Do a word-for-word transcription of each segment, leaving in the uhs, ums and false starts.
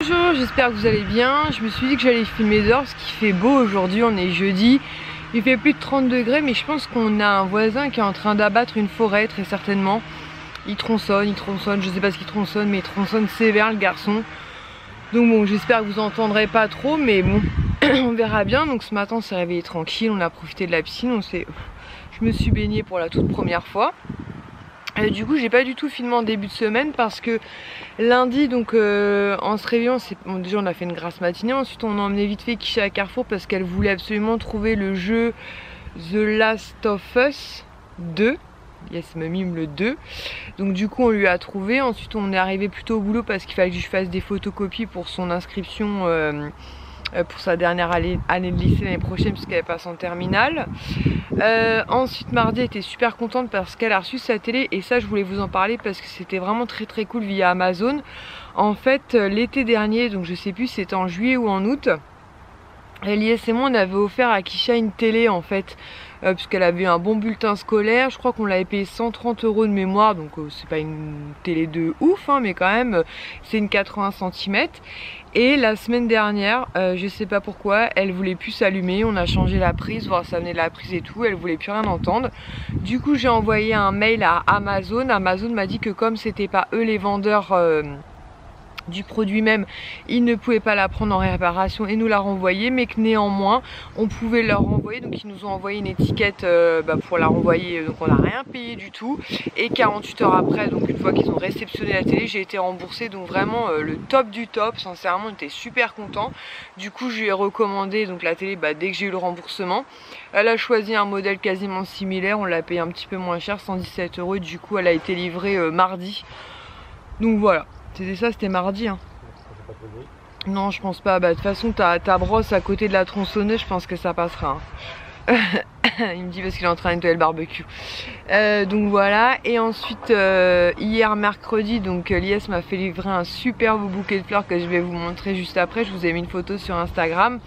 Bonjour, j'espère que vous allez bien. Je me suis dit que j'allais filmer dehors parce qu'il fait beau aujourd'hui, on est jeudi. Il fait plus de trente degrés, mais je pense qu'on a un voisin qui est en train d'abattre une forêt très certainement. Il tronçonne, il tronçonne, je sais pas ce qu'il tronçonne, mais il tronçonne sévère le garçon. Donc bon, j'espère que vous entendrez pas trop, mais bon, on verra bien. Donc ce matin on s'est réveillé tranquille, on a profité de la piscine, on s'est... je me suis baignée pour la toute première fois. Et du coup j'ai pas du tout filmé en début de semaine parce que lundi donc euh, en se réveillant, bon, déjà on a fait une grasse matinée, ensuite on a emmené vite fait Kisha à Carrefour parce qu'elle voulait absolument trouver le jeu The Last of Us deux. Yes, me mime le deux. Donc du coup on lui a trouvé. Ensuite on est arrivé plutôt au boulot parce qu'il fallait que je fasse des photocopies pour son inscription euh, pour sa dernière année, année de lycée l'année prochaine puisqu'elle passe en terminale. Euh, ensuite mardi elle était super contente parce qu'elle a reçu sa télé et ça je voulais vous en parler parce que c'était vraiment très très cool via Amazon. En fait l'été dernier, donc je sais plus si c'était en juillet ou en août, L'I S et moi on avait offert à Kisha une télé en fait euh, puisqu'elle avait un bon bulletin scolaire. Je crois qu'on l'avait payé cent trente euros de mémoire, donc euh, c'est pas une télé de ouf hein, mais quand même euh, c'est une quatre-vingts centimètres. Et la semaine dernière, euh, je sais pas pourquoi, elle voulait plus s'allumer. On a changé la prise, voir ça venait de la prise et tout, elle voulait plus rien entendre. Du coup j'ai envoyé un mail à Amazon. Amazon m'a dit que comme c'était pas eux les vendeurs euh, du produit même, ils ne pouvaient pas la prendre en réparation et nous la renvoyer, mais que néanmoins on pouvait leur renvoyer. Donc ils nous ont envoyé une étiquette euh, bah, pour la renvoyer, donc on n'a rien payé du tout. Et quarante-huit heures après, donc une fois qu'ils ont réceptionné la télé, j'ai été remboursée. Donc vraiment euh, le top du top, sincèrement on était super content. Du coup je lui ai recommandé donc la télé bah, dès que j'ai eu le remboursement. Elle a choisi un modèle quasiment similaire, on l'a payé un petit peu moins cher, cent dix-sept euros, et du coup elle a été livrée euh, mardi. Donc voilà. C'était ça, c'était mardi hein. Non je pense pas, bah de toute façon ta, ta brosse à côté de la tronçonneuse, je pense que ça passera hein. Il me dit parce qu'il est en train de nettoyer le barbecue. euh, Donc voilà, et ensuite euh, hier mercredi, donc L'I S m'a fait livrer un superbe bouquet de fleurs que je vais vous montrer juste après. Je vous ai mis une photo sur Instagram.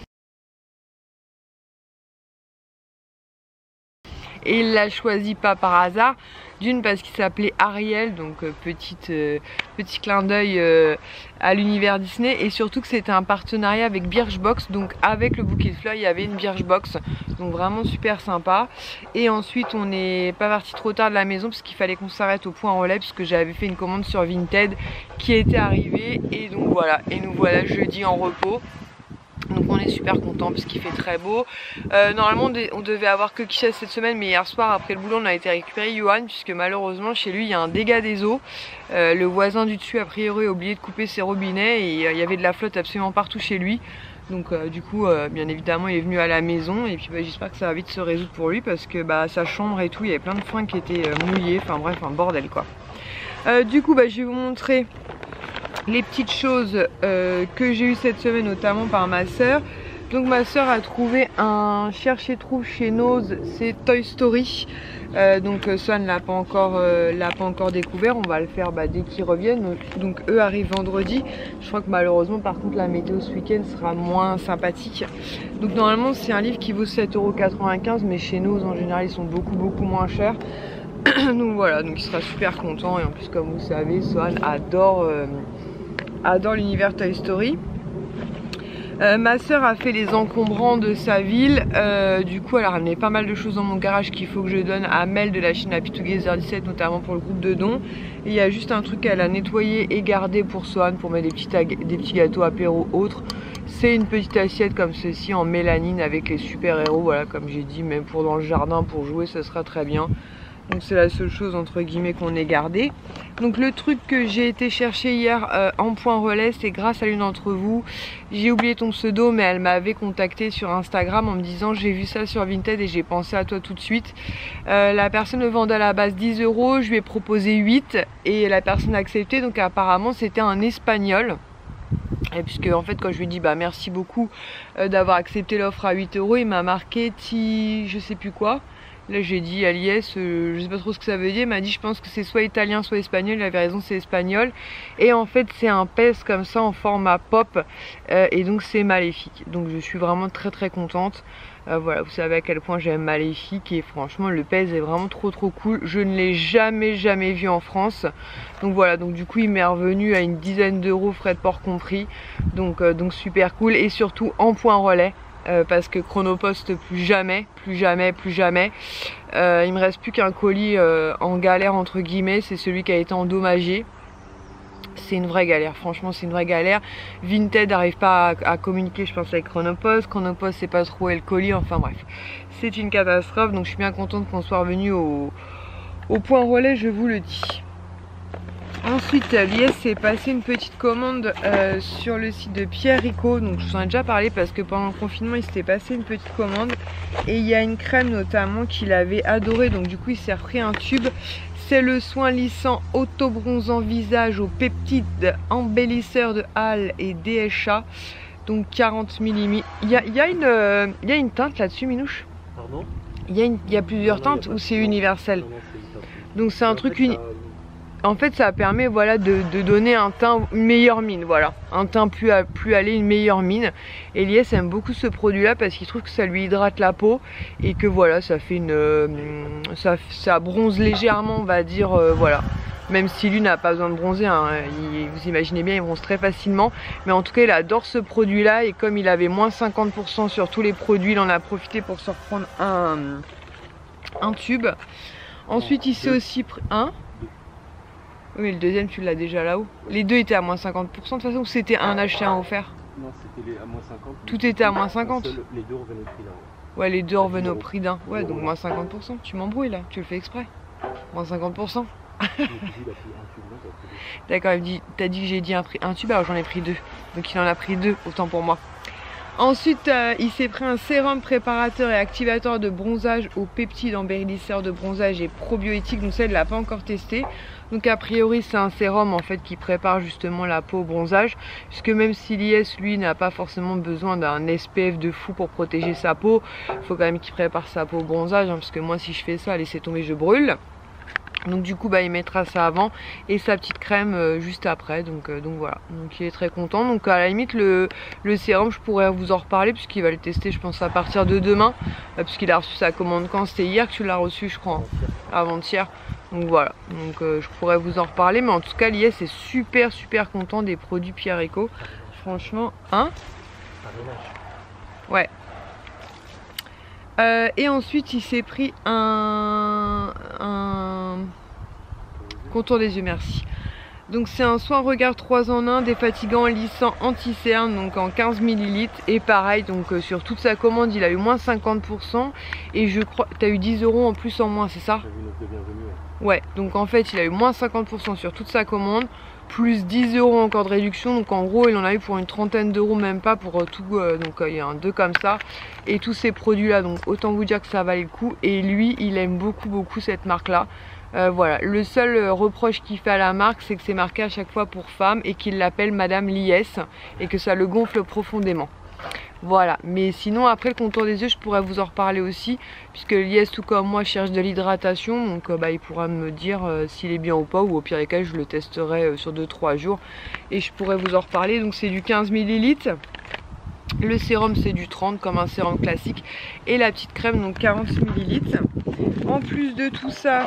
Et il l'a choisi pas par hasard, d'une parce qu'il s'appelait Ariel, donc euh, petite, euh, petit clin d'œil euh, à l'univers Disney, et surtout que c'était un partenariat avec Birchbox, donc avec le bouquet de fleurs il y avait une Birchbox, donc vraiment super sympa. Et ensuite on n'est pas parti trop tard de la maison parce qu'il fallait qu'on s'arrête au point relais puisque j'avais fait une commande sur Vinted qui était arrivée, et donc voilà, et nous voilà jeudi en repos. Donc on est super content parce qu'il fait très beau. euh, Normalement on devait avoir que Kisha cette semaine, mais hier soir après le boulot on a été récupérer Johan puisque malheureusement chez lui il y a un dégât des eaux. euh, Le voisin du dessus a priori a oublié de couper ses robinets et euh, il y avait de la flotte absolument partout chez lui. Donc euh, du coup euh, bien évidemment il est venu à la maison et puis bah, j'espère que ça va vite se résoudre pour lui parce que bah, sa chambre et tout, il y avait plein de fringues qui étaient euh, mouillées. Enfin bref, un bordel quoi. euh, Du coup bah, je vais vous montrer les petites choses euh, que j'ai eu cette semaine, notamment par ma soeur. Donc ma soeur a trouvé un cherche et trouve chez Nose, c'est Toy Story. Euh, donc Swan l'a pas encore euh, l'a pas encore découvert, on va le faire bah, dès qu'ils reviennent. Donc, donc eux arrivent vendredi. Je crois que malheureusement par contre la météo ce week-end sera moins sympathique. Donc normalement c'est un livre qui vaut sept euros quatre-vingt-quinze, mais chez Nose en général ils sont beaucoup beaucoup moins chers. Donc voilà, donc il sera super content. Et en plus comme vous savez, Swan adore euh, adore l'univers Toy Story. Euh, ma soeur a fait les encombrants de sa ville. Euh, du coup elle a ramené pas mal de choses dans mon garage qu'il faut que je donne à Mel de la chaîne Happy Together dix-sept, notamment pour le groupe de dons. Et il y a juste un truc qu'elle a nettoyé et gardé pour Swan, pour mettre des petits, des petits gâteaux apéro autres. C'est une petite assiette comme ceci en mélanine avec les super héros. Voilà, comme j'ai dit, même pour dans le jardin pour jouer ça sera très bien. Donc c'est la seule chose entre guillemets qu'on ait gardé. Donc le truc que j'ai été chercher hier euh, en point relais, c'est grâce à l'une d'entre vous. J'ai oublié ton pseudo, mais elle m'avait contacté sur Instagram en me disant j'ai vu ça sur Vinted et j'ai pensé à toi tout de suite. Euh, la personne le vendait à la base dix euros, je lui ai proposé huit et la personne a accepté. Donc apparemment c'était un espagnol. Et puisque en fait quand je lui ai dit bah merci beaucoup euh, d'avoir accepté l'offre à huit euros, il m'a marqué ti je sais plus quoi. Là j'ai dit à Lies, euh, je sais pas trop ce que ça veut dire, il m'a dit je pense que c'est soit italien soit espagnol, il avait raison, c'est espagnol. Et en fait c'est un pèse comme ça en format pop, euh, et donc c'est Maléfique. Donc je suis vraiment très très contente. Euh, voilà, vous savez à quel point j'aime Maléfique et franchement le pèse est vraiment trop trop cool. Je ne l'ai jamais jamais vu en France. Donc voilà, donc du coup il m'est revenu à une dizaine d'euros, frais de port compris. Donc, euh, donc super cool et surtout en point relais. Euh, parce que Chronopost plus jamais, plus jamais, plus jamais. Euh, il me reste plus qu'un colis euh, en galère entre guillemets, c'est celui qui a été endommagé. C'est une vraie galère, franchement c'est une vraie galère. Vinted n'arrive pas à, à communiquer je pense avec Chronopost, Chronopost sait pas trop où est le colis, enfin bref. C'est une catastrophe, donc je suis bien contente qu'on soit revenu au, au point relais, je vous le dis. Ensuite, Lies s'est passé une petite commande euh, sur le site de Pierre Rico. Donc je vous en ai déjà parlé parce que pendant le confinement il s'était passé une petite commande. Et il y a une crème notamment qu'il avait adoré. Donc du coup il s'est repris un tube. C'est le soin lissant auto-bronzant visage aux peptides embellisseur de Hale et D H A. Donc quarante millimètres. Il y a, il y a, une, euh, il y a une teinte là-dessus, Minouche? Pardon? Il y a, une, il y a plusieurs non, non, teintes ou c'est universel? Non, non, donc c'est un truc uni... En fait ça permet voilà de, de donner un teint, une meilleure mine, voilà, un teint plus, à, plus allé, une meilleure mine. Et Lies aime beaucoup ce produit là parce qu'il trouve que ça lui hydrate la peau et que voilà ça fait une euh, ça, ça bronze légèrement on va dire, euh, voilà. Même si lui n'a pas besoin de bronzer, hein, il, vous imaginez bien il bronze très facilement. Mais en tout cas il adore ce produit là et comme il avait moins cinquante pour cent sur tous les produits, il en a profité pour se reprendre un, un tube. Ensuite il s'est aussi pris un. Oui, le deuxième, tu l'as déjà là-haut. Les deux étaient à moins cinquante pour cent de toute façon ou c'était un acheté, un offert? Non, c'était à moins cinquante. Tout était à moins cinquante. Seul, les deux revenaient au prix d'un. Ouais, les deux revenaient au prix d'un. Ouais, donc moins cinquante pour cent. Tu m'embrouilles là, tu le fais exprès. Moins cinquante pour cent. D'accord, il dit, t'as dit que j'ai dit un, prix, un tube, alors j'en ai pris deux. Donc il en a pris deux, autant pour moi. Ensuite, euh, il s'est pris un sérum préparateur et activateur de bronzage aux peptides embellisseurs de bronzage et probiotiques. Donc ça, il ne l'a pas encore testé. Donc a priori, c'est un sérum en fait qui prépare justement la peau au bronzage. Puisque même si Lies, lui, n'a pas forcément besoin d'un S P F de fou pour protéger sa peau, il faut quand même qu'il prépare sa peau au bronzage. Hein, parce que moi, si je fais ça, laissez tomber, je brûle. Donc du coup bah, il mettra ça avant et sa petite crème euh, juste après, donc, euh, donc voilà, donc il est très content. Donc à la limite le, le sérum je pourrais vous en reparler puisqu'il va le tester je pense à partir de demain, euh, puisqu'il a reçu sa commande quand? C'était hier que tu l'as reçu je crois, hein, avant-hier. Donc voilà, donc euh, je pourrais vous en reparler, mais en tout cas Lies est super super content des produits Pierre Rico, franchement, hein? Ouais. Euh, et ensuite il s'est pris un, un contour des yeux, merci. Donc c'est un soin regard trois en un, défatigant, lissant, anti-cerne, donc en quinze millilitres. Et pareil, donc euh, sur toute sa commande il a eu moins cinquante pour cent. Et je crois, tu as eu dix euros en plus en moins, c'est ça? Ouais, donc en fait il a eu moins cinquante pour cent sur toute sa commande, plus dix euros encore de réduction, donc en gros il en a eu pour une trentaine d'euros, même pas pour tout, euh, donc euh, il y a un deux comme ça, et tous ces produits là, donc autant vous dire que ça valait le coup, et lui il aime beaucoup beaucoup cette marque là. Euh, voilà, le seul euh, reproche qu'il fait à la marque c'est que c'est marqué à chaque fois pour femme et qu'il l'appelle Madame Lies et que ça le gonfle profondément. Voilà, mais sinon après le contour des yeux je pourrais vous en reparler aussi puisque Lies tout comme moi cherche de l'hydratation, donc euh, bah, il pourra me dire euh, s'il est bien ou pas, ou au pire des cas je le testerai euh, sur deux trois jours et je pourrais vous en reparler. Donc c'est du quinze millilitres, le sérum c'est du trente comme un sérum classique et la petite crème donc quarante millilitres. En plus de tout ça,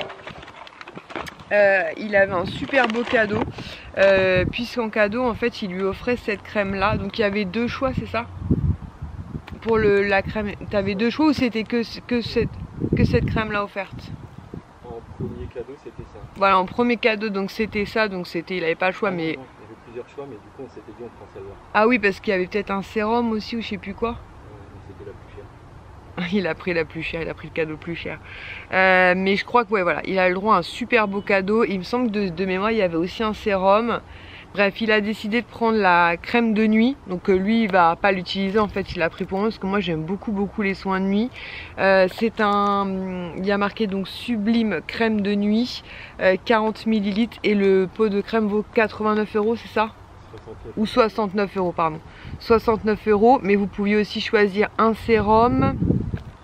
Euh, il avait un super beau cadeau euh, puisqu'en cadeau en fait il lui offrait cette crème là, donc il y avait deux choix, c'est ça? Pour le, la crème, tu avais deux choix ou c'était que, que, cette, que cette crème là offerte? En premier cadeau c'était ça. Voilà, en premier cadeau donc c'était ça, donc c'était, il avait pas le choix. Non, mais... non, il y avait plusieurs choix mais du coup on s'était dit on prend celle-là. Ah oui, parce qu'il y avait peut-être un sérum aussi ou je sais plus quoi. C'était la plus chère. Il a pris la plus chère, il a pris le cadeau plus cher. Euh, mais je crois que ouais, voilà, il a le droit à un super beau cadeau. Il me semble que de, de mémoire, il y avait aussi un sérum. Bref, il a décidé de prendre la crème de nuit. Donc euh, lui, il va pas l'utiliser. En fait, il l'a pris pour moi parce que moi, j'aime beaucoup, beaucoup les soins de nuit. Euh, c'est un... Il y a marqué donc Sublime crème de nuit, euh, quarante millilitres. Et le pot de crème vaut quatre-vingt-neuf euros, c'est ça? soixante-neuf. Ou soixante-neuf euros, pardon. soixante-neuf euros. Mais vous pouviez aussi choisir un sérum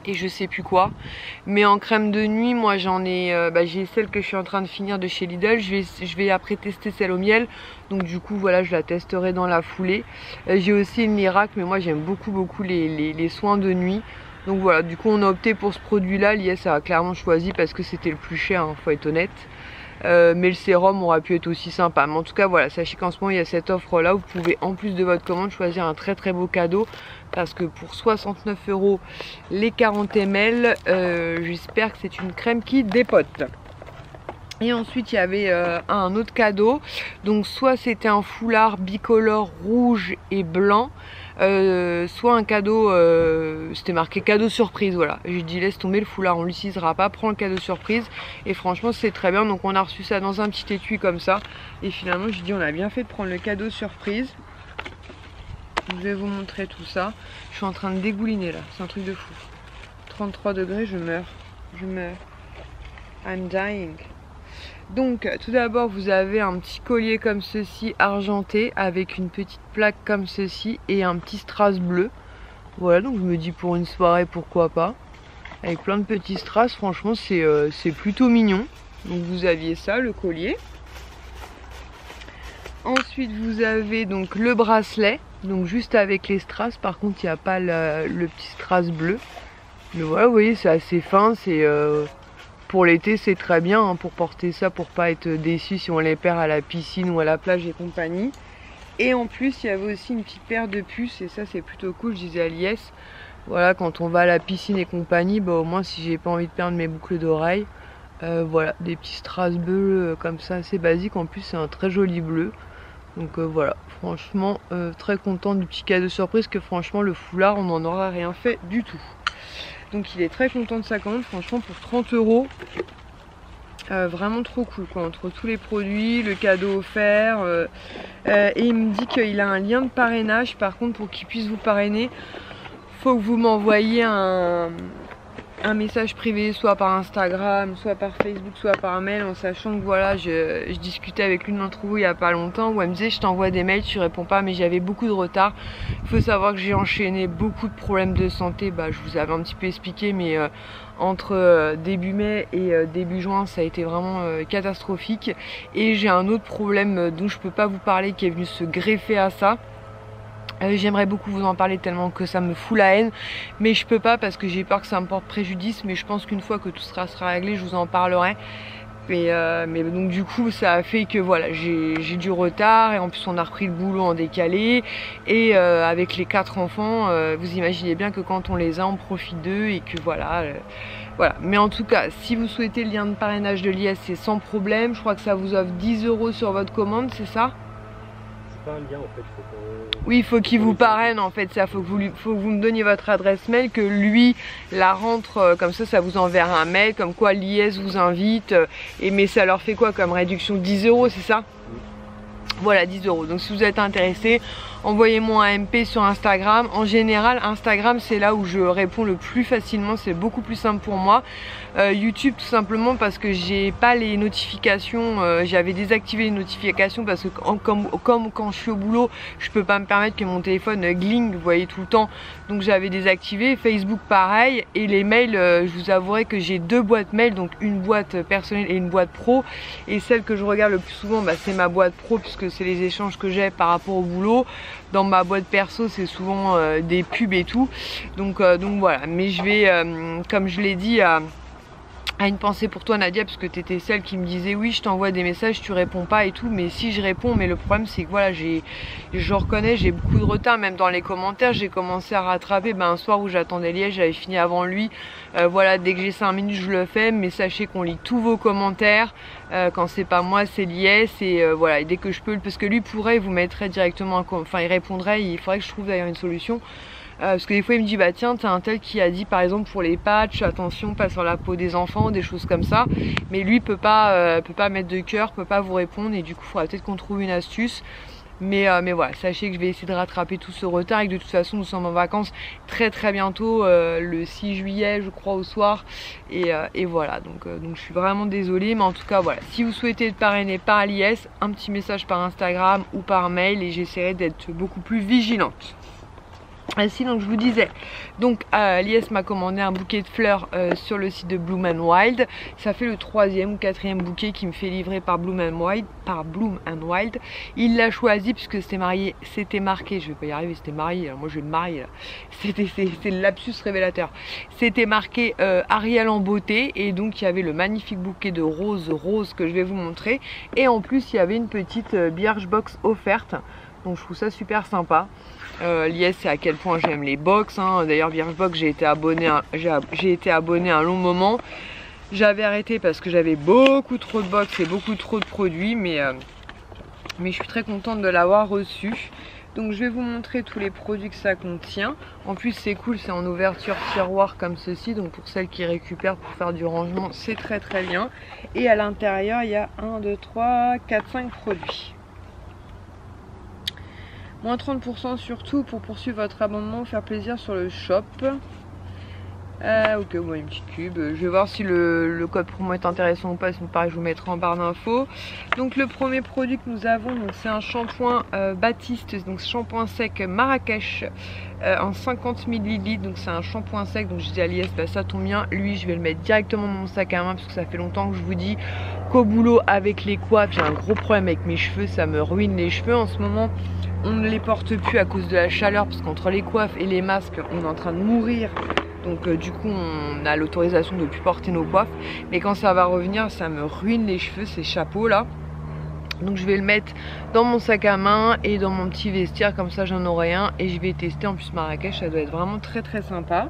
et je sais plus quoi. Mais en crème de nuit, moi j'en ai, euh, bah, j'ai celle que je suis en train de finir de chez Lidl. Je vais, je vais après tester celle au miel. Donc du coup voilà, je la testerai dans la foulée. Euh, j'ai aussi une Miracle, mais moi j'aime beaucoup beaucoup les, les, les soins de nuit. Donc voilà, du coup on a opté pour ce produit là. Lies a clairement choisi parce que c'était le plus cher, hein, faut être honnête. Euh, mais le sérum aurait pu être aussi sympa. Mais en tout cas voilà, sachez qu'en ce moment il y a cette offre là où vous pouvez en plus de votre commande choisir un très très beau cadeau. Parce que pour soixante-neuf euros les quarante millilitres, euh, j'espère que c'est une crème qui dépote. Et ensuite il y avait euh, un autre cadeau. Donc soit c'était un foulard bicolore rouge et blanc. Euh, soit un cadeau, euh, c'était marqué cadeau surprise, voilà. J'ai dit laisse tomber le foulard, on l'utilisera pas, prends le cadeau surprise. Et franchement c'est très bien, donc on a reçu ça dans un petit étui comme ça. Et finalement j'ai dit on a bien fait de prendre le cadeau surprise. Je vais vous montrer tout ça. Je suis en train de dégouliner là, c'est un truc de fou. trente-trois degrés, je meurs, je meurs. I'm dying. Donc tout d'abord vous avez un petit collier comme ceci argenté avec une petite plaque comme ceci et un petit strass bleu. Voilà, donc je me dis pour une soirée pourquoi pas. Avec plein de petits strass, franchement c'est euh, c'est plutôt mignon. Donc vous aviez ça, le collier. Ensuite vous avez donc le bracelet, donc juste avec les strass, par contre il n'y a pas le, le petit strass bleu. Mais voilà, vous voyez c'est assez fin, c'est... Euh, pour l'été c'est très bien hein, pour porter ça, pour pas être déçu si on les perd à la piscine ou à la plage et compagnie. Et en plus il y avait aussi une petite paire de puces et ça c'est plutôt cool, je disais à Lies. Voilà, quand on va à la piscine et compagnie, bah au moins si j'ai pas envie de perdre mes boucles d'oreilles, euh, voilà, des petits strass bleus euh, comme ça assez basique. En plus c'est un très joli bleu. Donc euh, voilà, franchement euh, très contente du petit cadeau surprise, que franchement le foulard on n'en aura rien fait du tout. Donc il est très content de sa commande, franchement pour trente euros. Euh, vraiment trop cool quoi, entre tous les produits, le cadeau offert. Euh, euh, et il me dit qu'il a un lien de parrainage. Par contre pour qu'il puisse vous parrainer, faut que vous m'envoyiez un, un message privé, soit par Instagram, soit par Facebook, soit par mail, en sachant que voilà, je, je discutais avec l'une d'entre vous il y a pas longtemps où elle me disait je t'envoie des mails, tu réponds pas, mais j'avais beaucoup de retard. Il faut savoir que j'ai enchaîné beaucoup de problèmes de santé, bah, je vous avais un petit peu expliqué, mais euh, entre euh, début mai et euh, début juin ça a été vraiment euh, catastrophique. Et j'ai un autre problème euh, dont je peux pas vous parler qui est venu se greffer à ça. Euh, J'aimerais beaucoup vous en parler tellement que ça me fout la haine, mais je peux pas parce que j'ai peur que ça me porte préjudice. Mais je pense qu'une fois que tout sera, sera réglé, je vous en parlerai. Mais, euh, mais donc du coup ça a fait que voilà, j'ai du retard et en plus on a repris le boulot en décalé. Et euh, avec les quatre enfants, euh, vous imaginez bien que quand on les a on profite d'eux et que voilà. Euh, Voilà, mais en tout cas, si vous souhaitez le lien de parrainage de Lies, c'est sans problème. Je crois que ça vous offre dix euros sur votre commande, c'est ça? Pas un lien en fait, faut qu'on... Oui, il faut qu'il vous parraine en fait, ça faut que vous lui, faut que vous me donniez votre adresse mail, que lui la rentre, euh, comme ça ça vous enverra un mail comme quoi Lies vous invite, euh, et mais ça leur fait quoi comme réduction? Dix euros, c'est ça? Oui. Voilà, dix euros. Donc si vous êtes intéressé, envoyez-moi un M P sur Instagram. En général, Instagram c'est là où je réponds le plus facilement, c'est beaucoup plus simple pour moi. Euh, YouTube tout simplement parce que j'ai pas les notifications, euh, j'avais désactivé les notifications parce que comme, comme, comme quand je suis au boulot, je peux pas me permettre que mon téléphone gling, vous voyez, tout le temps. Donc j'avais désactivé. Facebook pareil. Et les mails, euh, je vous avouerai que j'ai deux boîtes mail, donc une boîte personnelle et une boîte pro. Et celle que je regarde le plus souvent, bah, c'est ma boîte pro puisque c'est les échanges que j'ai par rapport au boulot. Dans ma boîte perso c'est souvent euh, des pubs et tout. Donc, euh, donc voilà, mais je vais, euh, comme je l'ai dit à... à une pensée pour toi Nadia, parce que tu étais celle qui me disait oui je t'envoie des messages, tu réponds pas et tout, mais si je réponds, mais le problème c'est que voilà, j'ai, je reconnais, j'ai beaucoup de retard, même dans les commentaires j'ai commencé à rattraper. Ben, un soir où j'attendais Liège, j'avais fini avant lui, euh, voilà, dès que j'ai cinq minutes je le fais, mais sachez qu'on lit tous vos commentaires, euh, quand c'est pas moi c'est Lies, et euh, voilà, et dès que je peux, parce que lui pourrait, il vous mettrait directement un, enfin il répondrait, il faudrait que je trouve d'ailleurs une solution. Euh, parce que des fois il me dit bah tiens t'as un tel qui a dit par exemple pour les patchs attention pas sur la peau des enfants, des choses comme ça, mais lui peut pas euh, peut pas mettre de cœur, peut pas vous répondre, et du coup il faudra peut-être qu'on trouve une astuce. Mais, euh, mais voilà, sachez que je vais essayer de rattraper tout ce retard et que de toute façon nous sommes en vacances très très bientôt, euh, le six juillet je crois au soir, et, euh, et voilà, donc, euh, donc je suis vraiment désolée, mais en tout cas voilà, si vous souhaitez être parrainé par Lies, un petit message par Instagram ou par mail et j'essaierai d'être beaucoup plus vigilante. Ainsi, donc je vous disais, donc euh, Lies m'a commandé un bouquet de fleurs euh, sur le site de Bloom and Wild. Ça fait le troisième ou quatrième bouquet qui me fait livrer par Bloom and Wild. Par Bloom and Wild. Il l'a choisi puisque c'était marié, c'était marqué, je vais pas y arriver, c'était marié, alors moi je vais me marier là. C'était c'est le lapsus révélateur. C'était marqué euh, Ariel en beauté et donc il y avait le magnifique bouquet de roses roses que je vais vous montrer. Et en plus il y avait une petite euh, Birchbox offerte. Donc je trouve ça super sympa. Euh, Lies, c'est à quel point j'aime les box. Hein. D'ailleurs, Birchbox, j'ai été abonné, j'ai été abonné un long moment. J'avais arrêté parce que j'avais beaucoup trop de box et beaucoup trop de produits, mais, euh, mais je suis très contente de l'avoir reçu. Donc je vais vous montrer tous les produits que ça contient. En plus c'est cool, c'est en ouverture tiroir comme ceci. Donc pour celles qui récupèrent pour faire du rangement, c'est très très bien. Et à l'intérieur, il y a un, deux, trois, quatre, cinq produits. Moins trente pour cent surtout pour poursuivre votre abonnement, faire plaisir sur le shop. Euh, ok, bon, une petite cube. Je vais voir si le, le code promo est intéressant ou pas. Sinon, pareil, je vous mettrai en barre d'infos. Donc, le premier produit que nous avons, c'est un shampoing euh, Baptiste, donc shampoing sec Marrakech euh, en cinquante millilitres. Donc, c'est un shampoing sec. Donc, je dis à Lies, bah, ça tombe bien. Lui, je vais le mettre directement dans mon sac à main parce que ça fait longtemps que je vous dis qu'au boulot, avec les coiffes, j'ai un gros problème avec mes cheveux. Ça me ruine les cheveux en ce moment. On ne les porte plus à cause de la chaleur parce qu'entre les coiffes et les masques, on est en train de mourir. Donc euh, du coup on a l'autorisation de ne plus porter nos coiffes. Mais quand ça va revenir, ça me ruine les cheveux, ces chapeaux là. Donc je vais le mettre dans mon sac à main et dans mon petit vestiaire, comme ça j'en aurai un. Et je vais tester, en plus Marrakech ça doit être vraiment très très sympa.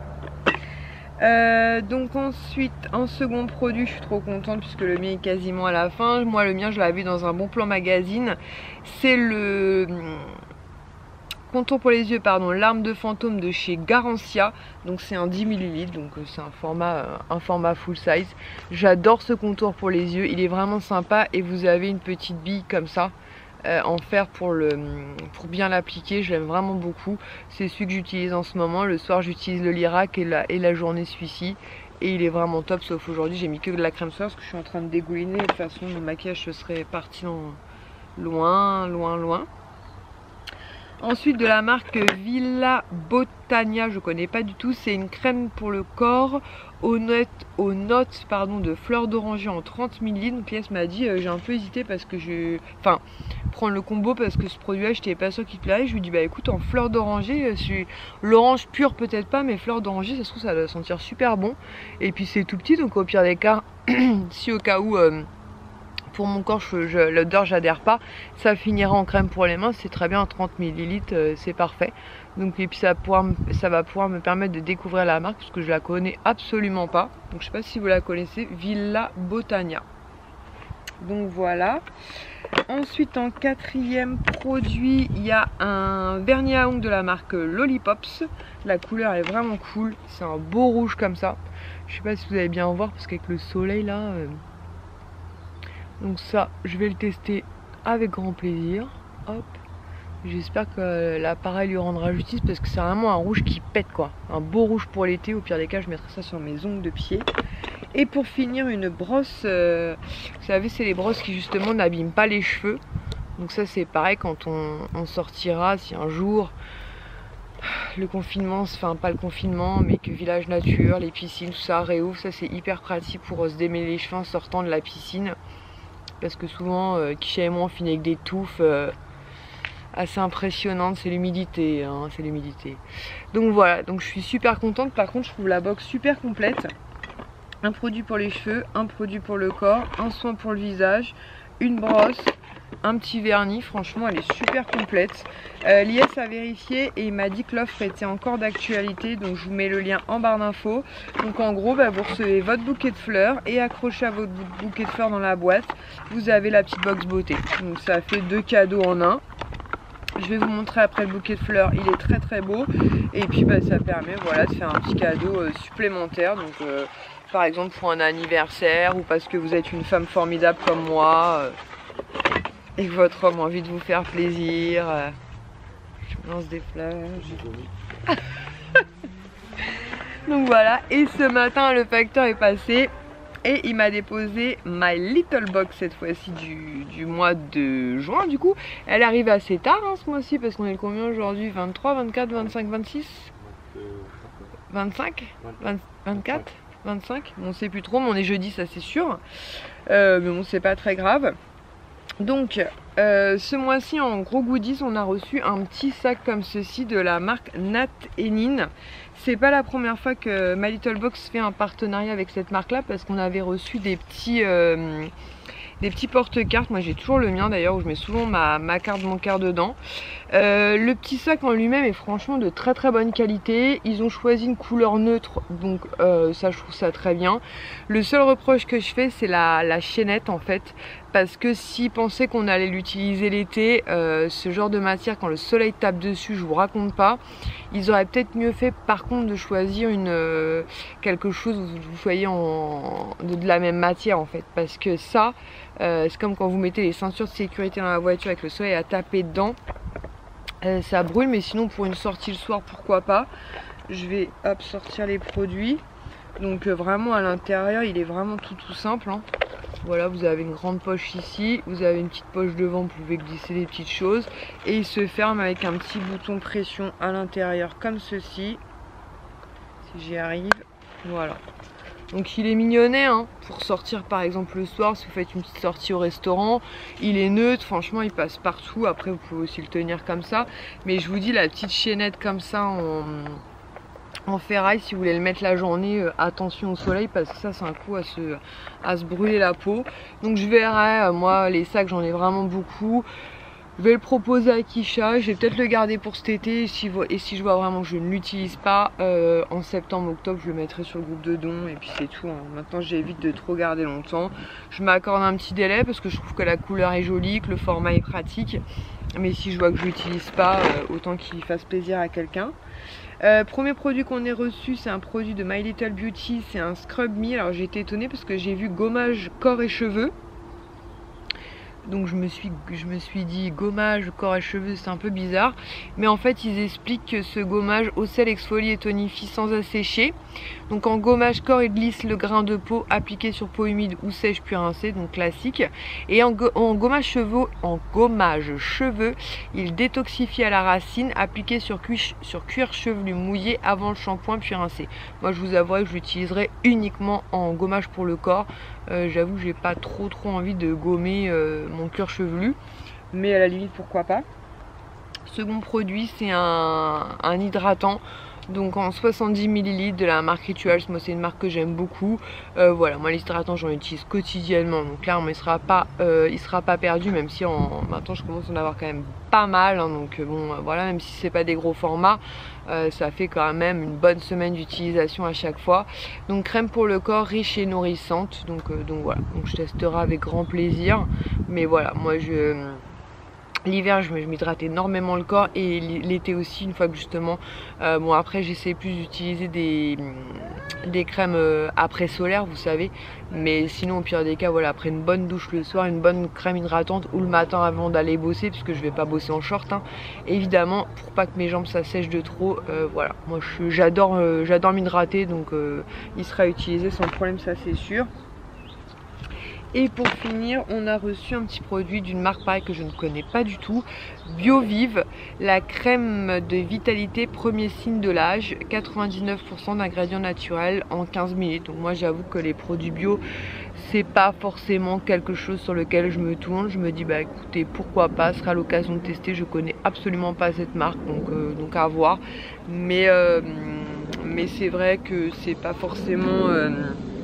Euh, donc ensuite, un second produit, je suis trop contente puisque le mien est quasiment à la fin. Moi le mien je l'avais dans un bon plan magazine. C'est le contour pour les yeux, pardon, l'arme de fantôme de chez Garancia. Donc c'est un dix millilitres, donc c'est un format, un format full size. J'adore ce contour pour les yeux, il est vraiment sympa. Et vous avez une petite bille comme ça euh, en fer pour, le, pour bien l'appliquer. Je l'aime vraiment beaucoup. C'est celui que j'utilise en ce moment. Le soir j'utilise le Lirac et la, et la journée celui-ci. Et il est vraiment top, sauf aujourd'hui j'ai mis que de la crème solaire parce que je suis en train de dégouliner. De toute façon mon maquillage se serait parti en loin, loin, loin. Ensuite de la marque Villa Botania, je connais pas du tout, c'est une crème pour le corps aux notes, aux notes pardon, de fleurs d'oranger en trente millilitres. Donc Lies m'a dit, euh, j'ai un peu hésité parce que je... Enfin, prendre le combo parce que ce produit-là, j'étais pas sûre qu'il te plairait. Je lui dis, bah écoute, en fleurs d'oranger, l'orange pur peut-être pas, mais fleurs d'oranger, ça se trouve, ça doit sentir super bon. Et puis c'est tout petit, donc au pire des cas, si au cas où... Euh, pour mon corps, l'odeur j'adhère pas, ça finira en crème pour les mains, c'est très bien, trente millilitres, euh, c'est parfait. Donc et puis ça va, pouvoir, ça va pouvoir me permettre de découvrir la marque parce que je la connais absolument pas. Donc je sais pas si vous la connaissez, Villa Botania. Donc voilà. Ensuite en quatrième produit, il y a un vernis à ongles de la marque Lollipops. La couleur est vraiment cool, c'est un beau rouge comme ça. Je sais pas si vous allez bien voir parce qu'avec le soleil là... Euh... Donc ça, je vais le tester avec grand plaisir. Hop. J'espère que l'appareil lui rendra justice parce que c'est vraiment un rouge qui pète quoi. Un beau rouge pour l'été. Au pire des cas, je mettrai ça sur mes ongles de pied. Et pour finir, une brosse. Euh, vous savez, c'est les brosses qui justement n'abîment pas les cheveux. Donc ça, c'est pareil quand on, on sortira. Si un jour le confinement, enfin pas le confinement, mais que Village Nature, les piscines, tout ça réouvre, ça c'est hyper pratique pour se démêler les cheveux en sortant de la piscine. Parce que souvent, euh, Kisha et moi, on finit avec des touffes euh, assez impressionnantes. C'est l'humidité, hein, c'est l'humidité. Donc voilà, donc je suis super contente. Par contre, je trouve la box super complète. Un produit pour les cheveux, un produit pour le corps, un soin pour le visage, une brosse, un petit vernis. Franchement, elle est super complète. Euh, Lies a vérifié et il m'a dit que l'offre était encore d'actualité. Donc je vous mets le lien en barre d'infos. Donc en gros, bah, vous recevez votre bouquet de fleurs et accroché à votre bouquet de fleurs dans la boîte, vous avez la petite box beauté. Donc ça fait deux cadeaux en un. Je vais vous montrer après le bouquet de fleurs, il est très très beau. Et puis bah, ça permet voilà, de faire un petit cadeau euh, supplémentaire. Donc euh, par exemple pour un anniversaire ou parce que vous êtes une femme formidable comme moi. Euh, et que votre homme a envie de vous faire plaisir. Je me lance des fleurs. Donc voilà, et ce matin le facteur est passé Et il m'a déposé My Little Box cette fois-ci du, du mois de juin du coup. Elle arrive assez tard hein, ce mois-ci parce qu'on est le combien aujourd'hui? Vingt-trois, vingt-quatre, vingt-cinq, vingt-six, vingt-cinq, vingt-quatre, vingt-cinq. On sait plus trop mais on est jeudi ça c'est sûr. Euh, mais bon c'est pas très grave. Donc euh, ce mois-ci en gros goodies on a reçu un petit sac comme ceci de la marque Nat et Nin. C'est pas la première fois que My Little Box fait un partenariat avec cette marque là parce qu'on avait reçu des petits euh, des petits porte-cartes. Moi j'ai toujours le mien d'ailleurs où je mets souvent ma, ma carte bancaire dedans. Euh, le petit sac en lui-même est franchement de très très bonne qualité. Ils ont choisi une couleur neutre donc euh, ça je trouve ça très bien. Le seul reproche que je fais c'est la, la chaînette en fait. Parce que s'ils pensaient qu'on allait l'utiliser l'été, euh, ce genre de matière quand le soleil tape dessus, je vous raconte pas. Ils auraient peut-être mieux fait par contre de choisir une euh, quelque chose où vous soyez en, de, de la même matière en fait. Parce que ça, euh, c'est comme quand vous mettez les ceintures de sécurité dans la voiture avec le soleil à taper dedans. Euh, ça brûle mais sinon pour une sortie le soir pourquoi pas. Je vais hop sortir les produits. Donc euh, vraiment à l'intérieur il est vraiment tout tout simple hein. Voilà, vous avez une grande poche ici, vous avez une petite poche devant, vous pouvez glisser des petites choses. Et il se ferme avec un petit bouton pression à l'intérieur comme ceci. Si j'y arrive, voilà. Donc il est mignonnet hein, pour sortir par exemple le soir, si vous faites une petite sortie au restaurant. Il est neutre, franchement il passe partout. Après vous pouvez aussi le tenir comme ça. Mais je vous dis la petite chaînette comme ça en... en ferraille si vous voulez le mettre la journée, euh, attention au soleil parce que ça c'est un coup à se, à se brûler la peau. Donc je verrai, euh, moi les sacs j'en ai vraiment beaucoup. Je vais le proposer à Kisha, je vais peut-être le garder pour cet été et si, et si je vois vraiment que je ne l'utilise pas, euh, en septembre, octobre je le mettrai sur le groupe de dons et puis c'est tout hein. Maintenant j'évite de trop garder longtemps. Je m'accorde un petit délai parce que je trouve que la couleur est jolie, que le format est pratique. Mais si je vois que je l'utilise pas, euh, autant qu'il fasse plaisir à quelqu'un. Euh, premier produit qu'on ait reçu, c'est un produit de My Little Beauty, c'est un Scrub Me. Alors j'ai été étonnée parce que j'ai vu gommage corps et cheveux. Donc je me suis, je me suis dit gommage corps et cheveux c'est un peu bizarre. Mais en fait ils expliquent que ce gommage au sel exfolie et tonifie sans assécher. Donc en gommage corps il glisse le grain de peau appliqué sur peau humide ou sèche puis rincée, donc classique. Et en, go en gommage cheveux, en gommage cheveux, il détoxifie à la racine appliqué sur, cuir, sur cuir chevelu mouillé avant le shampoing puis rincé. Moi je vous avouerai que je l'utiliserai uniquement en gommage pour le corps. Euh, J'avoue que j'ai pas trop trop envie de gommer euh, mon cuir chevelu, mais à la limite pourquoi pas. Second produit c'est un, un hydratant. Donc en soixante-dix millilitres de la marque Rituals, moi c'est une marque que j'aime beaucoup. Euh, voilà, moi l'hydratant j'en utilise quotidiennement, donc là il sera pas, euh, il sera pas perdu, même si en, maintenant je commence à en avoir quand même pas mal. Hein, donc bon, voilà, même si c'est pas des gros formats, euh, ça fait quand même une bonne semaine d'utilisation à chaque fois. Donc crème pour le corps riche et nourrissante. Donc euh, donc voilà, donc je testerai avec grand plaisir. Mais voilà, moi je l'hiver je m'hydrate énormément le corps et l'été aussi une fois que justement euh, bon après j'essaie plus d'utiliser des, des crèmes euh, après solaire vous savez, mais sinon au pire des cas voilà, après une bonne douche le soir, une bonne crème hydratante ou le matin avant d'aller bosser puisque je vais pas bosser en short hein, évidemment pour pas que mes jambes s'assèchent de trop. Euh, voilà, moi j'adore euh, j'adore m'hydrater donc euh, il sera utilisé sans problème, ça c'est sûr. Et pour finir, on a reçu un petit produit d'une marque pareil que je ne connais pas du tout, BioVive, la crème de vitalité premier signe de l'âge, quatre-vingt-dix-neuf pour cent d'ingrédients naturels en quinze millilitres. Donc moi j'avoue que les produits bio, c'est pas forcément quelque chose sur lequel je me tourne. Je me dis bah écoutez pourquoi pas, ce sera l'occasion de tester. Je connais absolument pas cette marque donc, euh, donc à voir. Mais, euh, mais c'est vrai que c'est pas forcément... Euh,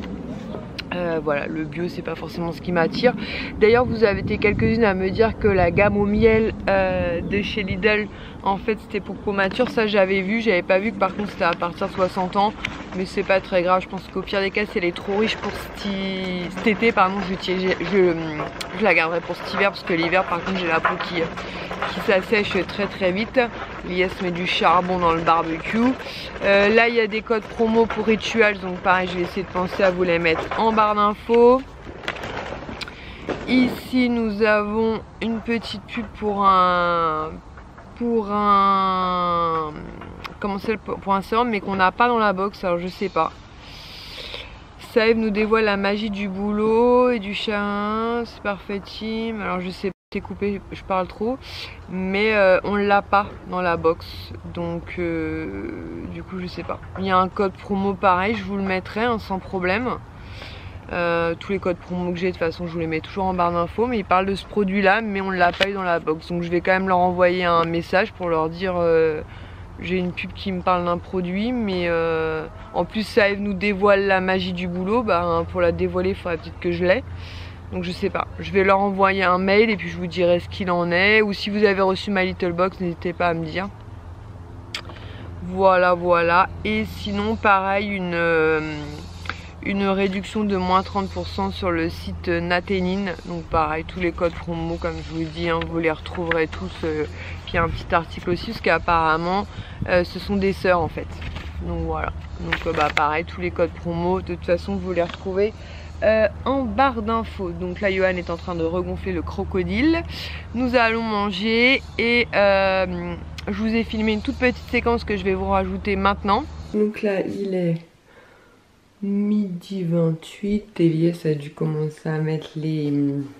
Euh, voilà, le bio c'est pas forcément ce qui m'attire. D'ailleurs vous avez été quelques-unes à me dire que la gamme au miel euh, de chez Lidl en fait c'était pour peau mature. Ça j'avais vu, j'avais pas vu que par contre c'était à partir de soixante ans. Mais c'est pas très grave, je pense qu'au pire des cas si elle est trop riche pour cet été pardon, je, je, je la garderai pour cet hiver. Parce que l'hiver par contre j'ai la peau qui, qui s'assèche très très vite. L'I S met du charbon dans le barbecue. euh, Là il y a des codes promo pour Rituals. Donc pareil je vais essayer de penser à vous les mettre en barre d'infos. Ici nous avons une petite pub pour un pour un comment c'est pour un sérum mais qu'on n'a pas dans la box, alors je sais pas. Saïb nous dévoile la magie du boulot et du chien. C'est parfait team. Alors je sais pas, t'es coupé, je parle trop. Mais euh, on l'a pas dans la box. Donc euh, du coup je sais pas. Il y a un code promo pareil, je vous le mettrai hein, sans problème. Euh, tous les codes promo que j'ai de toute façon je vous les mets toujours en barre d'infos. Mais ils parlent de ce produit là mais on l'a pas eu dans la box. Donc je vais quand même leur envoyer un message pour leur dire... Euh, j'ai une pub qui me parle d'un produit, mais euh, en plus ça nous dévoile la magie du boulot. Bah, hein, pour la dévoiler, il faudrait peut-être que je l'ai. Donc je sais pas. Je vais leur envoyer un mail et puis je vous dirai ce qu'il en est. Ou si vous avez reçu ma little box, n'hésitez pas à me dire. Voilà, voilà. Et sinon, pareil, une, euh, une réduction de moins trente pour cent sur le site Naténine. Donc pareil, tous les codes promo, comme je vous dis, hein, vous les retrouverez tous. Euh, Puis il y a un petit article aussi, parce qu'apparemment, euh, ce sont des sœurs en fait. Donc voilà. Donc euh, bah pareil, tous les codes promo, de toute façon, vous les retrouvez euh, en barre d'infos. Donc là, Johan est en train de regonfler le crocodile. Nous allons manger et euh, je vous ai filmé une toute petite séquence que je vais vous rajouter maintenant. Donc là, il est midi vingt-huit. Elias a dû commencer à mettre les...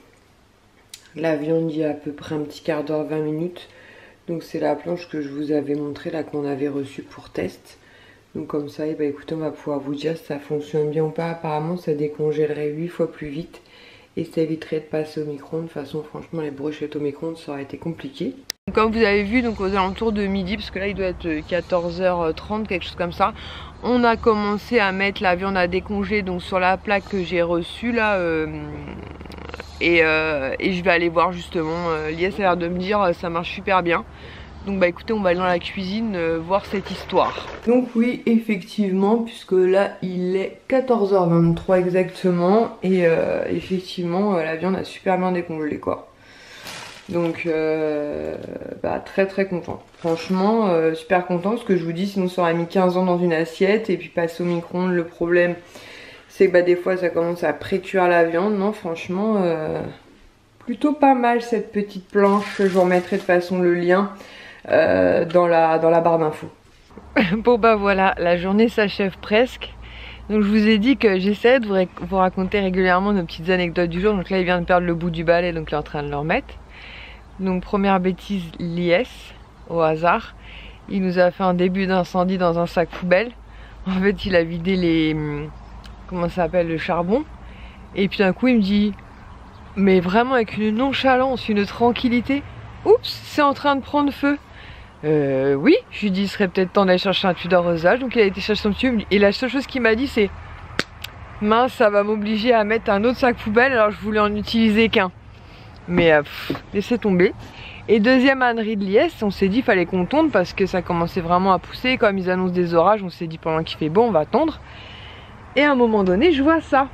la viande il y a à peu près un petit quart d'heure, vingt minutes. Donc c'est la planche que je vous avais montré là, qu'on avait reçue pour test. Donc comme ça, et bah écoutez, on va pouvoir vous dire si ça fonctionne bien ou pas. Apparemment ça décongèlerait huit fois plus vite et ça éviterait de passer au micro-ondes. De toute façon franchement les brochettes au micro-ondes ça aurait été compliqué. Donc, comme vous avez vu, donc aux alentours de midi, parce que là il doit être quatorze heures trente, quelque chose comme ça, on a commencé à mettre la viande à décongeler donc sur la plaque que j'ai reçue là. Euh, Et, euh, et je vais aller voir justement, euh, Lies a l'air de me dire euh, ça marche super bien. Donc bah écoutez, on va aller dans la cuisine euh, voir cette histoire. Donc oui, effectivement, puisque là il est quatorze heures vingt-trois exactement. Et euh, effectivement, euh, la viande a super bien décongelé quoi. Donc euh, bah très très content. Franchement, euh, super content, parce que je vous dis, sinon ça aurait mis quinze ans dans une assiette. Et puis passer au micro-ondes, le problème... c'est que bah, des fois ça commence à pré-cuire la viande. Non franchement euh, plutôt pas mal cette petite planche. Je vous remettrai de toute façon le lien euh, dans, la, dans la barre d'infos. Bon bah voilà, la journée s'achève presque. Donc je vous ai dit que j'essaie de vous, vous raconter régulièrement nos petites anecdotes du jour. Donc là il vient de perdre le bout du balai, donc il est en train de le remettre. Donc première bêtise, Lies, au hasard, il nous a fait un début d'incendie dans un sac poubelle. En fait il a vidé les... comment ça s'appelle, le charbon, et puis d'un coup il me dit, mais vraiment avec une nonchalance, une tranquillité, oups, c'est en train de prendre feu. Euh, oui, je lui dis, il serait peut-être temps d'aller chercher un tuyau d'arrosage. Donc il a été chercher son tuyau, et la seule chose qu'il m'a dit c'est, mince, ça va m'obliger à mettre un autre sac poubelle, alors je voulais en utiliser qu'un, mais euh, pff, laissez tomber. Et deuxième ânerie de Lies, on s'est dit fallait qu'on tonde parce que ça commençait vraiment à pousser. Comme ils annoncent des orages, on s'est dit pendant qu'il fait beau on va tondre. Et à un moment donné, je vois ça.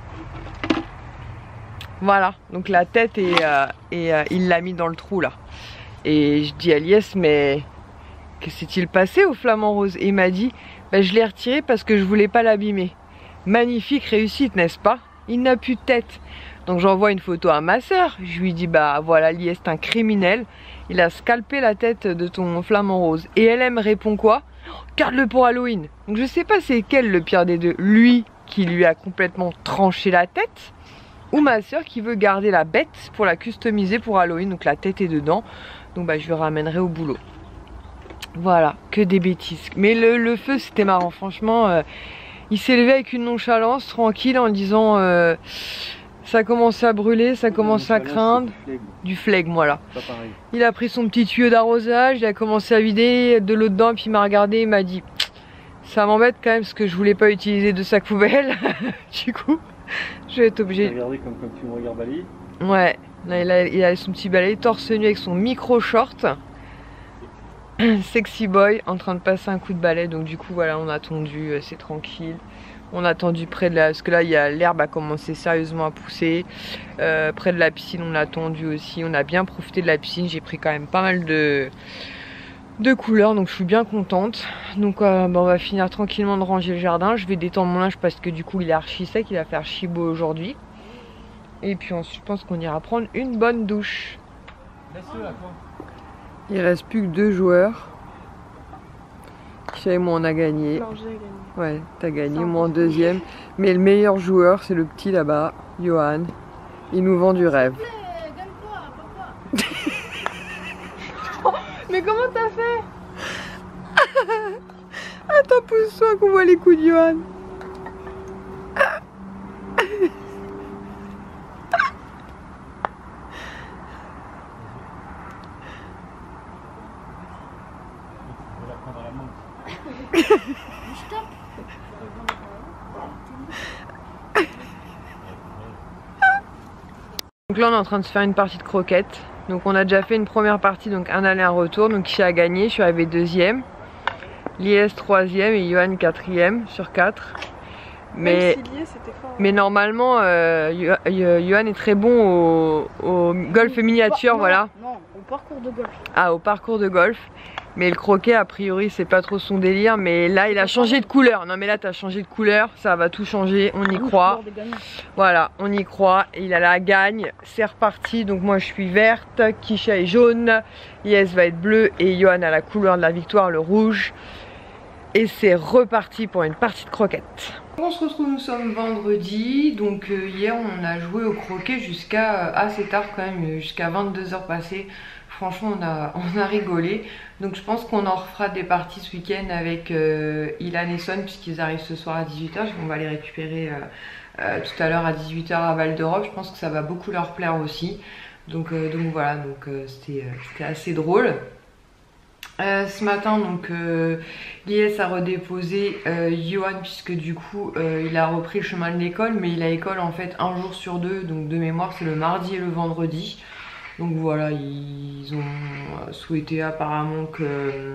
Voilà, donc la tête et, euh, et euh, il l'a mis dans le trou là. Et je dis à Lies, mais que s'est-il passé au flamant rose? Et il m'a dit, bah, je l'ai retiré parce que je voulais pas l'abîmer. Magnifique réussite, n'est-ce pas? Il n'a plus de tête. Donc j'envoie une photo à ma soeur. Je lui dis, bah voilà, Lies est un criminel. Il a scalpé la tête de ton flamant rose. Et elle, elle me répond quoi? Garde-le pour Halloween. Donc je sais pas c'est quel le pire des deux. Lui qui lui a complètement tranché la tête, ou ma soeur qui veut garder la bête pour la customiser pour Halloween. Donc la tête est dedans. Donc bah je le ramènerai au boulot. Voilà, que des bêtises. Mais le, le feu c'était marrant. Franchement, euh, il s'est levé avec une nonchalance tranquille en disant... Euh, ça commence à brûler, ça commence à craindre. Du flegme, voilà. Il a pris son petit tuyau d'arrosage, il a commencé à vider de l'eau dedans, puis il m'a regardé, il m'a dit ça m'embête quand même parce que je voulais pas utiliser de sac poubelle. Du coup, je vais être obligé. Regardez comme, comme tu me regardes balayer. Ouais, là il a, il a son petit balai torse nu avec son micro short. Sexy boy en train de passer un coup de balai, donc du coup voilà, on a tondu, c'est tranquille. On a attendu près de la... parce que là, l'herbe a commencé sérieusement à pousser. Euh, près de la piscine, on a attendu aussi. On a bien profité de la piscine. J'ai pris quand même pas mal de, de couleurs. Donc, je suis bien contente. Donc, euh, bah, on va finir tranquillement de ranger le jardin. Je vais détendre mon linge parce que du coup, il est archi sec. Il va faire archi beau aujourd'hui. Et puis ensuite, je pense qu'on ira prendre une bonne douche. Il reste plus que deux joueurs qui Kisha et moi on a gagné. Non, j'ai gagné. Ouais, t'as gagné, moi en deuxième. Mais le meilleur joueur, c'est le petit là-bas, Johan. Il nous vend du rêve. Mais comment t'as fait? Attends, pousse-toi qu'on voit les coups de Johan. Donc là on est en train de se faire une partie de croquettes. Donc on a déjà fait une première partie, donc un aller un retour. Donc Kisha a gagné, je suis arrivée deuxième. Lies troisième et Johan quatrième sur quatre. Mais, Même si Lies, c'était fort, hein. mais normalement euh, Johan est très bon au, au golf miniature, non, voilà. Non, au parcours de golf. Ah, au parcours de golf. Mais le croquet, a priori, c'est pas trop son délire. Mais là, il a changé de couleur. Non, mais là, t'as changé de couleur. Ça va tout changer. On y croit. Voilà, on y croit. Il a la gagne. C'est reparti. Donc, moi, je suis verte. Kisha est jaune. Lies va être bleu. Et Johan a la couleur de la victoire, le rouge. Et c'est reparti pour une partie de croquettes. On se retrouve, nous sommes vendredi. Donc, euh, hier, on a joué au croquet jusqu'à euh, assez tard, quand même. Jusqu'à vingt-deux heures passées. Franchement, on a, on a rigolé. Donc je pense qu'on en refera des parties ce week-end avec euh, Ilan et Son, puisqu'ils arrivent ce soir à dix-huit heures. On va les récupérer euh, euh, tout à l'heure à dix-huit heures à Val d'Europe. Je pense que ça va beaucoup leur plaire aussi. Donc, euh, donc voilà, donc euh, c'était euh, assez drôle. Euh, ce matin, donc euh, Lies a redéposé euh, Johan, puisque du coup euh, il a repris le chemin de l'école, mais il a école en fait un jour sur deux. Donc de mémoire, c'est le mardi et le vendredi. Donc voilà, ils ont souhaité apparemment que,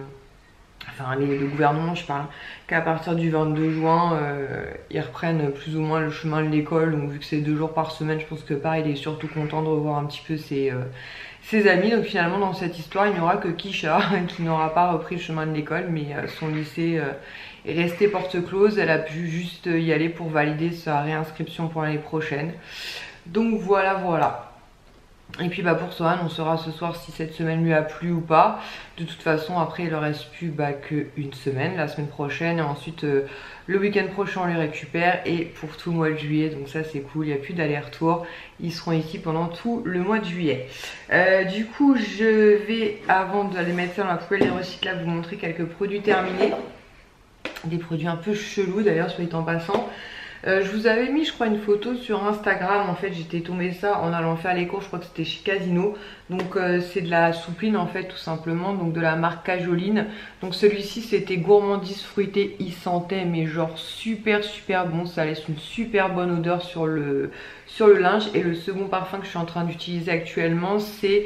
enfin les, le gouvernement je parle, qu'à partir du vingt-deux juin, euh, ils reprennent plus ou moins le chemin de l'école. Donc vu que c'est deux jours par semaine, je pense que pareil, il est surtout content de revoir un petit peu ses, euh, ses amis. Donc finalement dans cette histoire, il n'y aura que Kisha qui n'aura pas repris le chemin de l'école, mais euh, son lycée euh, est resté porte close. Elle a pu juste y aller pour valider sa réinscription pour l'année prochaine. Donc voilà, voilà. Et puis bah pour Sohan, on saura ce soir si cette semaine lui a plu ou pas. De toute façon, après il ne reste plus bah, qu'une semaine, la semaine prochaine. Et ensuite euh, le week-end prochain on les récupère. Et pour tout le mois de juillet, donc ça c'est cool, il n'y a plus d'aller-retour. Ils seront ici pendant tout le mois de juillet. Euh, du coup je vais, avant d'aller mettre ça dans la poubelle et recyclable, vous montrer quelques produits terminés. Des produits un peu chelous d'ailleurs, soit en passant. Euh, je vous avais mis je crois une photo sur Instagram. En fait j'étais tombée ça en allant faire les cours, je crois que c'était chez Casino. Donc euh, c'est de la soupline en fait tout simplement, donc de la marque Cajoline. Donc celui-ci c'était gourmandise fruitée, il sentait mais genre super super bon. Ça laisse une super bonne odeur sur le, sur le linge. Et le second parfum que je suis en train d'utiliser actuellement c'est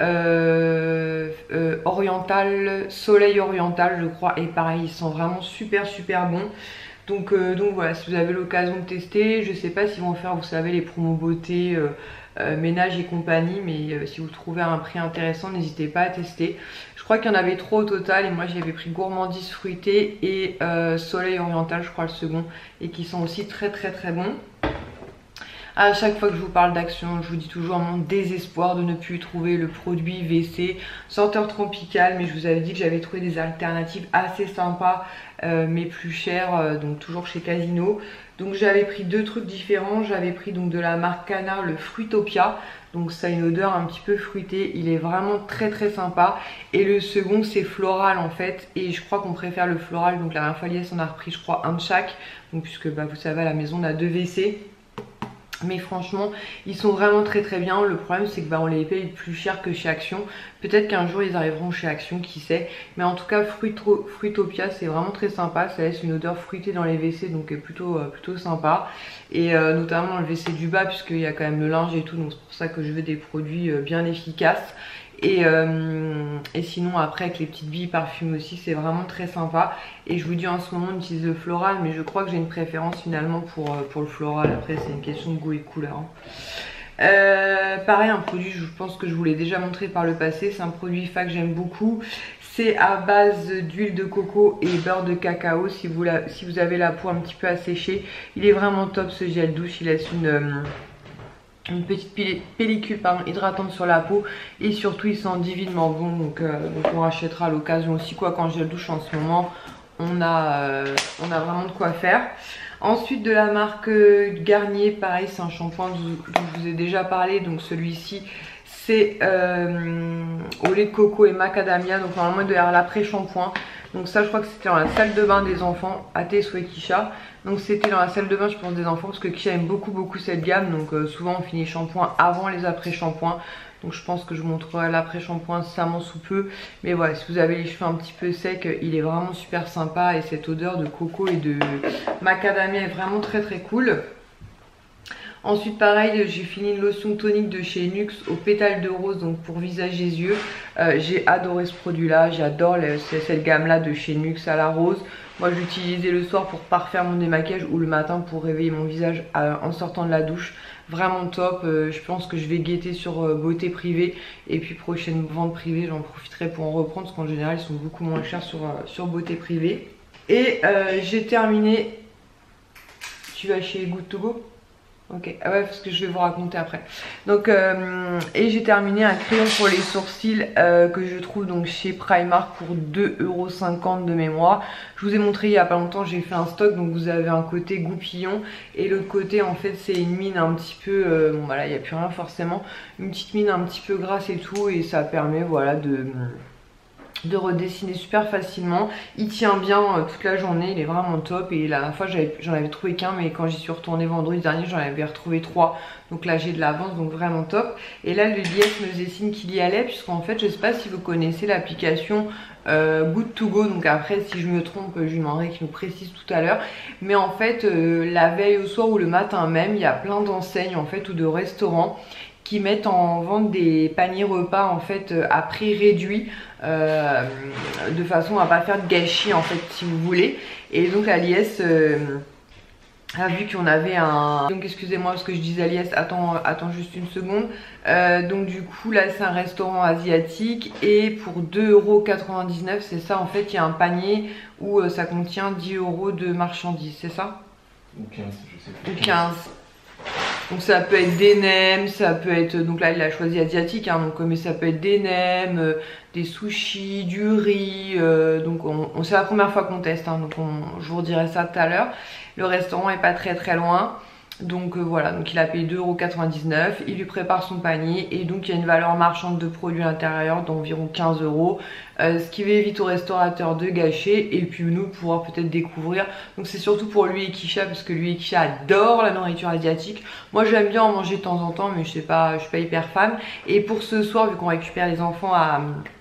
euh, euh, Oriental, Soleil Oriental je crois. Et pareil il sent vraiment super super bon. Donc, euh, donc voilà, si vous avez l'occasion de tester, je sais pas s'ils vont faire, vous savez, les promos beauté, euh, euh, ménage et compagnie, mais euh, si vous trouvez à un prix intéressant, n'hésitez pas à tester. Je crois qu'il y en avait trois au total et moi j'avais pris gourmandise fruitée et euh, soleil oriental, je crois le second, et qui sont aussi très très très bons. À chaque fois que je vous parle d'action, je vous dis toujours mon désespoir de ne plus trouver le produit V C senteur tropicale, mais je vous avais dit que j'avais trouvé des alternatives assez sympas, euh, mais plus chères, euh, donc toujours chez Casino. Donc j'avais pris deux trucs différents. J'avais pris donc de la marque Canard le Fruitopia, donc ça a une odeur un petit peu fruitée, il est vraiment très très sympa. Et le second c'est floral en fait, et je crois qu'on préfère le floral. Donc la dernière fois Lies on a repris je crois un de chaque, donc puisque bah, vous savez à la maison on a deux V C. Mais franchement ils sont vraiment très très bien. Le problème c'est que bah, on les paye plus cher que chez Action. Peut-être qu'un jour ils arriveront chez Action, qui sait. Mais en tout cas Fruito, Fruitopia c'est vraiment très sympa. Ça laisse une odeur fruitée dans les V C, donc plutôt, euh, plutôt sympa. Et euh, notamment dans le V C du bas, puisqu'il y a quand même le linge et tout. Donc c'est pour ça que je veux des produits euh, bien efficaces. Et, euh, et sinon après avec les petites billes parfumées aussi c'est vraiment très sympa. Et je vous dis en ce moment on utilise le floral, mais je crois que j'ai une préférence finalement pour, pour le floral. Après c'est une question de goût et de couleur, hein. euh, Pareil, un produit je pense que je vous l'ai déjà montré par le passé. C'est un produit I F A que j'aime beaucoup. C'est à base d'huile de coco et beurre de cacao. Si vous, la, si vous avez la peau un petit peu asséchée, il est vraiment top ce gel douche. Il laisse une... Euh, une petite pellicule pardon, hydratante sur la peau, et surtout il sent divinement bon. Donc, euh, donc on rachètera à l'occasion aussi, quoi, quand je le douche en ce moment on a, euh, on a vraiment de quoi faire. Ensuite de la marque Garnier, pareil c'est un shampoing dont je vous ai déjà parlé, donc celui-ci c'est euh, au lait de coco et macadamia, donc normalement il doit y avoir l'après-shampoing. Donc ça je crois que c'était dans la salle de bain des enfants, à Tess ou Kisha. Donc c'était dans la salle de bain je pense des enfants parce que Kisha aime beaucoup beaucoup cette gamme. Donc euh, souvent on finit les shampoings avant les après-shampoings. Donc je pense que je vous montrerai l'après-shampoing incessamment sous peu. Mais voilà, si vous avez les cheveux un petit peu secs, il est vraiment super sympa. Et cette odeur de coco et de macadamia est vraiment très très cool. Ensuite pareil, j'ai fini une lotion tonique de chez Nux au pétale de rose, donc pour visage et yeux. euh, J'ai adoré ce produit là, j'adore cette gamme là de chez Nux à la rose. Moi je l'utilisais le soir pour parfaire mon démaquillage ou le matin pour réveiller mon visage euh, en sortant de la douche. Vraiment top, euh, je pense que je vais guetter sur euh, beauté privée. Et puis prochaine vente privée j'en profiterai pour en reprendre parce qu'en général ils sont beaucoup moins chers sur, euh, sur beauté privée. Et euh, j'ai terminé. Tu vas chez Good To Go? Ok, ah ouais, parce que je vais vous raconter après. Donc, euh, et j'ai terminé un crayon pour les sourcils euh, que je trouve donc chez Primark pour deux euros cinquante de mémoire. Je vous ai montré il y a pas longtemps, j'ai fait un stock, donc vous avez un côté goupillon et l'autre côté en fait c'est une mine un petit peu, euh, bon bah là il n'y a plus rien forcément, une petite mine un petit peu grasse et tout, et ça permet voilà de... de redessiner super facilement. Il tient bien euh, toute la journée, il est vraiment top. Et la dernière fois j'en avais trouvé qu'un, mais quand j'y suis retournée vendredi dernier j'en avais retrouvé trois. Donc là j'ai de l'avance, donc vraiment top. Et là le liesse me faisait signe qu'il y allait, puisqu'en fait je sais pas si vous connaissez l'application euh, Good To Go. Donc après si je me trompe je lui demanderai qu'il nous précise tout à l'heure. Mais en fait euh, la veille au soir ou le matin même, il y a plein d'enseignes en fait ou de restaurants qui mettent en vente des paniers repas en fait à prix réduit, euh, de façon à pas faire de gâchis en fait si vous voulez. Et donc la liesse euh, a vu qu'on avait un... Donc excusez-moi parce que je disais liesse, attends, attends juste une seconde. Euh, donc du coup là c'est un restaurant asiatique et pour deux euros quatre-vingt-dix-neuf c'est ça en fait, il y a un panier où euh, ça contient dix euros de marchandises, c'est ça? Ou quinze, je sais plus. Ou quinze. Donc ça peut être des nems, ça peut être, donc là il a choisi asiatique, hein, donc, mais ça peut être des nems, euh, des sushis, du riz, euh, donc on, on, c'est la première fois qu'on teste, hein, donc on, je vous redirai ça tout à l'heure. Le restaurant est pas très très loin, donc euh, voilà, donc il a payé deux euros quatre-vingt-dix-neuf, il lui prépare son panier et donc il y a une valeur marchande de produits à l'intérieur d'environ quinze euros. Euh, ce qui va éviter au restaurateur de gâcher et puis nous pouvoir peut-être découvrir. Donc c'est surtout pour lui et Kisha parce que lui et Kisha adorent la nourriture asiatique. Moi j'aime bien en manger de temps en temps mais je sais pas, je suis pas hyper fan. Et pour ce soir, vu qu'on récupère les enfants à,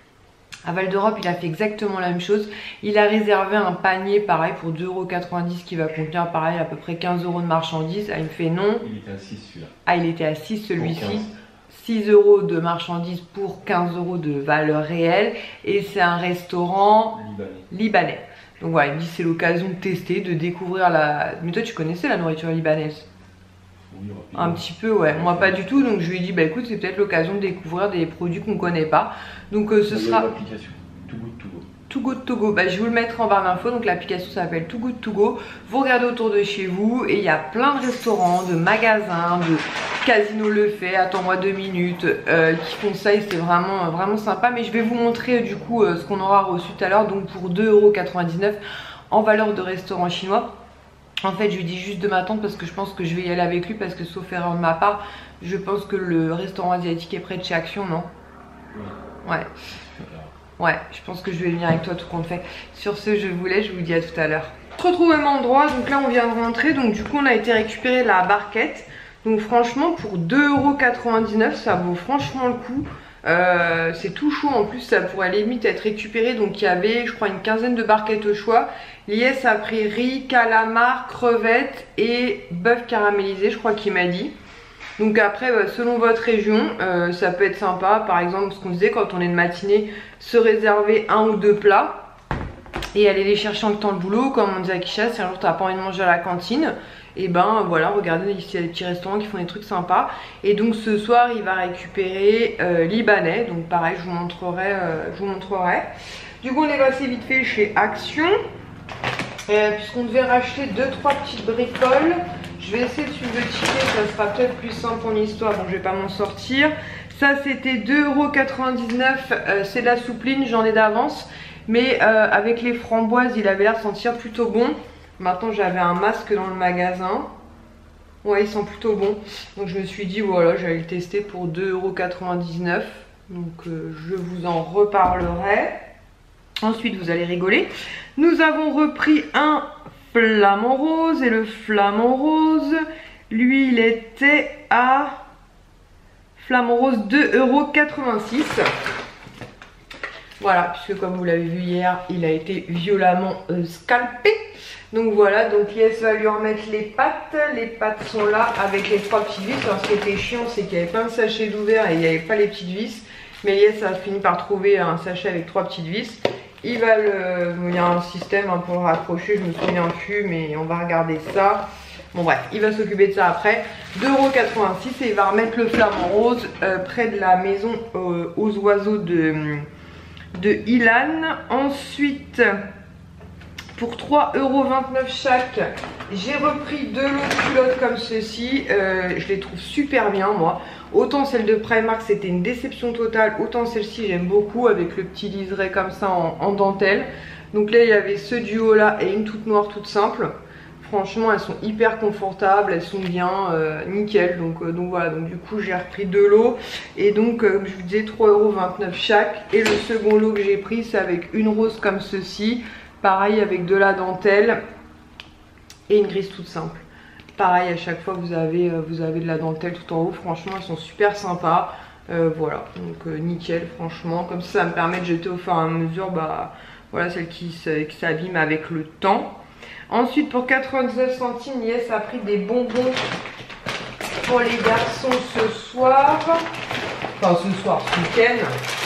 à Val d'Europe, il a fait exactement la même chose. Il a réservé un panier pareil pour deux euros quatre-vingt-dix qui va contenir pareil à peu près quinze euros de marchandises. Ah, il me fait non. Il était à six celui-là. Ah, il était à six celui-ci. six euros de marchandises pour quinze euros de valeur réelle. Et c'est un restaurant libanais. libanais. Donc voilà, il me dit c'est l'occasion de tester, de découvrir la... Mais toi tu connaissais la nourriture libanaise? Oui, un petit peu, ouais. Moi pas du tout, donc je lui ai dit bah écoute c'est peut-être l'occasion de découvrir des produits qu'on connaît pas. Donc euh, ce sera... l'application Too Good To Go. Too Good To Go, bah, je vous le mettrai en barre d'infos, donc l'application s'appelle Too Good To Go. Vous regardez autour de chez vous et il y a plein de restaurants, de magasins, de Casino le fait, attends-moi deux minutes, euh, qui font ça et c'est vraiment, vraiment sympa. Mais je vais vous montrer du coup euh, ce qu'on aura reçu tout à l'heure, donc pour deux euros quatre-vingt-dix-neuf en valeur de restaurant chinois. En fait je lui dis juste de m'attendre parce que je pense que je vais y aller avec lui parce que sauf erreur de ma part, je pense que le restaurant asiatique est près de chez Action, non? Ouais. Ouais. Ouais, je pense que je vais venir avec toi tout compte fait. Sur ce, je vous laisse, je vous dis à tout à l'heure. On se retrouve au même endroit, donc là on vient de rentrer, donc du coup on a été récupérer la barquette. Donc franchement pour deux euros quatre-vingt-dix-neuf ça vaut franchement le coup. Euh, c'est tout chaud en plus, ça pourrait limite être récupéré. Donc il y avait je crois une quinzaine de barquettes au choix. Liesse a pris riz, calamar, crevettes et bœuf caramélisé, je crois qu'il m'a dit. Donc après bah, selon votre région euh, ça peut être sympa, par exemple ce qu'on disait quand on est de matinée, se réserver un ou deux plats et aller les chercher en temps de boulot. Comme on disait à Kisha, si un jour t'as pas envie de manger à la cantine, et ben voilà, regardez ici il y a des petits restaurants qui font des trucs sympas. Et donc ce soir il va récupérer euh, libanais, donc pareil je vous montrerai, euh, je vous montrerai. Du coup on est passé vite fait chez Action, puisqu'on devait racheter deux trois petites bricoles. Je vais essayer de suivre le ticket, ça sera peut-être plus simple en histoire, bon je vais pas m'en sortir. Ça c'était deux euros quatre-vingt-dix-neuf, euh, c'est de la soupline, j'en ai d'avance. Mais euh, avec les framboises, il avait l'air de sentir plutôt bon. Maintenant, j'avais un masque dans le magasin. Ouais, il sent plutôt bon. Donc je me suis dit, voilà, j'allais le tester pour deux euros quatre-vingt-dix-neuf. Donc euh, je vous en reparlerai. Ensuite, vous allez rigoler. Nous avons repris un flamant rose. Et le flamant rose, lui, il était à flamant rose deux euros quatre-vingt-six. Voilà, puisque comme vous l'avez vu hier, il a été violemment euh, scalpé. Donc voilà, donc Yes va lui remettre les pattes. Les pattes sont là avec les trois petites vis. Alors ce qui était chiant, c'est qu'il y avait plein de sachets d'ouvert et il n'y avait pas les petites vis. Mais Yes a fini par trouver un sachet avec trois petites vis. Il va le... Il y a un système un peu raccroché, je me souviens plus, mais on va regarder ça. Bon bref, il va s'occuper de ça après. deux euros quatre-vingt-six et il va remettre le flamant rose euh, près de la maison euh, aux oiseaux de... de Ilan. Ensuite, pour trois euros vingt-neuf chaque, j'ai repris deux lots de culottes comme ceci. Euh, je les trouve super bien moi. Autant celle de Primark c'était une déception totale, autant celle-ci j'aime beaucoup avec le petit liseré comme ça en, en dentelle. Donc là il y avait ce duo là et une toute noire toute simple. Franchement elles sont hyper confortables, elles sont bien, euh, nickel. Donc, euh, donc voilà, donc du coup j'ai repris deux lots. Et donc euh, comme je vous disais trois euros vingt-neuf chaque. Et le second lot que j'ai pris c'est avec une rose comme ceci. Pareil avec de la dentelle. Et une grise toute simple. Pareil à chaque fois vous avez, euh, vous avez de la dentelle tout en haut. Franchement elles sont super sympas. Euh, voilà, donc euh, nickel franchement. Comme ça ça me permet de jeter au fur et à mesure bah, voilà, celles qui, qui s'abîment avec le temps. Ensuite pour quatre-vingt-dix-neuf centimes, Yes a pris des bonbons pour les garçons ce soir. Enfin ce soir, ce week-end.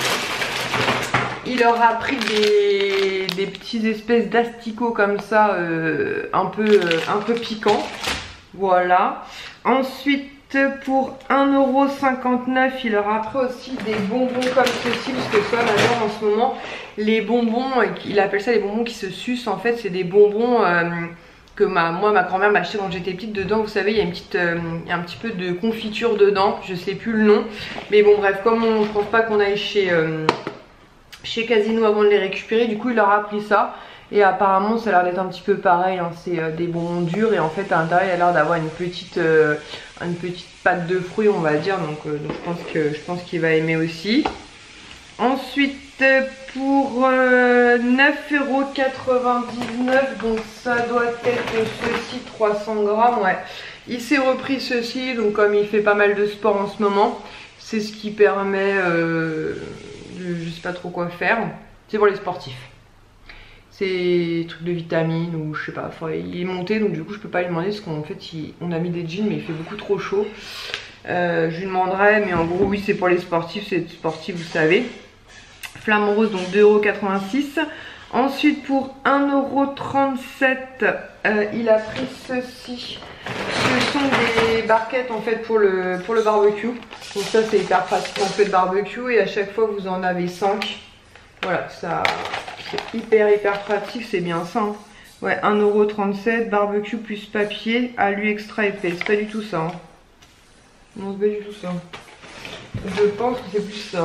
Il leur a pris des, des petites espèces d'asticots comme ça, euh, un, peu, euh, un peu piquants. Voilà. Ensuite pour un euro cinquante-neuf, il leur a pris aussi des bonbons comme ceci. Parce que Swan adore en ce moment les bonbons, il appelle ça les bonbons qui se sucent. En fait c'est des bonbons euh, que ma, moi ma grand-mère m'a acheté quand j'étais petite. Dedans vous savez il y a une petite, euh, il y a un petit peu de confiture dedans. Je sais plus le nom. Mais bon bref, comme on, je pense pas qu'on aille chez, euh, chez Casino avant de les récupérer. Du coup il leur a pris ça. Et apparemment ça a l'air d'être un petit peu pareil, hein. C'est euh, des bonbons durs et en fait à l'intérieur il a l'air d'avoir une petite euh, une petite pâte de fruits on va dire. Donc, euh, donc je pense que je pense qu'il va aimer aussi. Ensuite pour euh, neuf euros quatre-vingt-dix-neuf, donc ça doit être ceci trois cents grammes, ouais. Il s'est repris ceci, donc comme il fait pas mal de sport en ce moment, c'est ce qui permet euh, de, je sais pas trop quoi faire. C'est pour les sportifs. C'est des trucs de vitamines ou je sais pas, enfin, il est monté donc du coup je peux pas lui demander parce qu'en fait il, on a mis des jeans mais il fait beaucoup trop chaud. Euh, je lui demanderai mais en gros oui c'est pour les sportifs, c'est sportif vous savez. Flamant rose donc deux euros quatre-vingt-six. Ensuite pour un euro trente-sept euh, il a pris ceci. Ce sont des barquettes en fait pour le, pour le barbecue. Donc ça c'est hyper pratique quand on fait le barbecue et à chaque fois vous en avez cinq. Voilà, ça c'est hyper hyper pratique, c'est bien ça. Hein. Ouais, un euro trente-sept, barbecue plus papier, alu extra épais. C'est pas du tout ça. Hein. Non, c'est pas du tout ça. Je pense que c'est plus ça.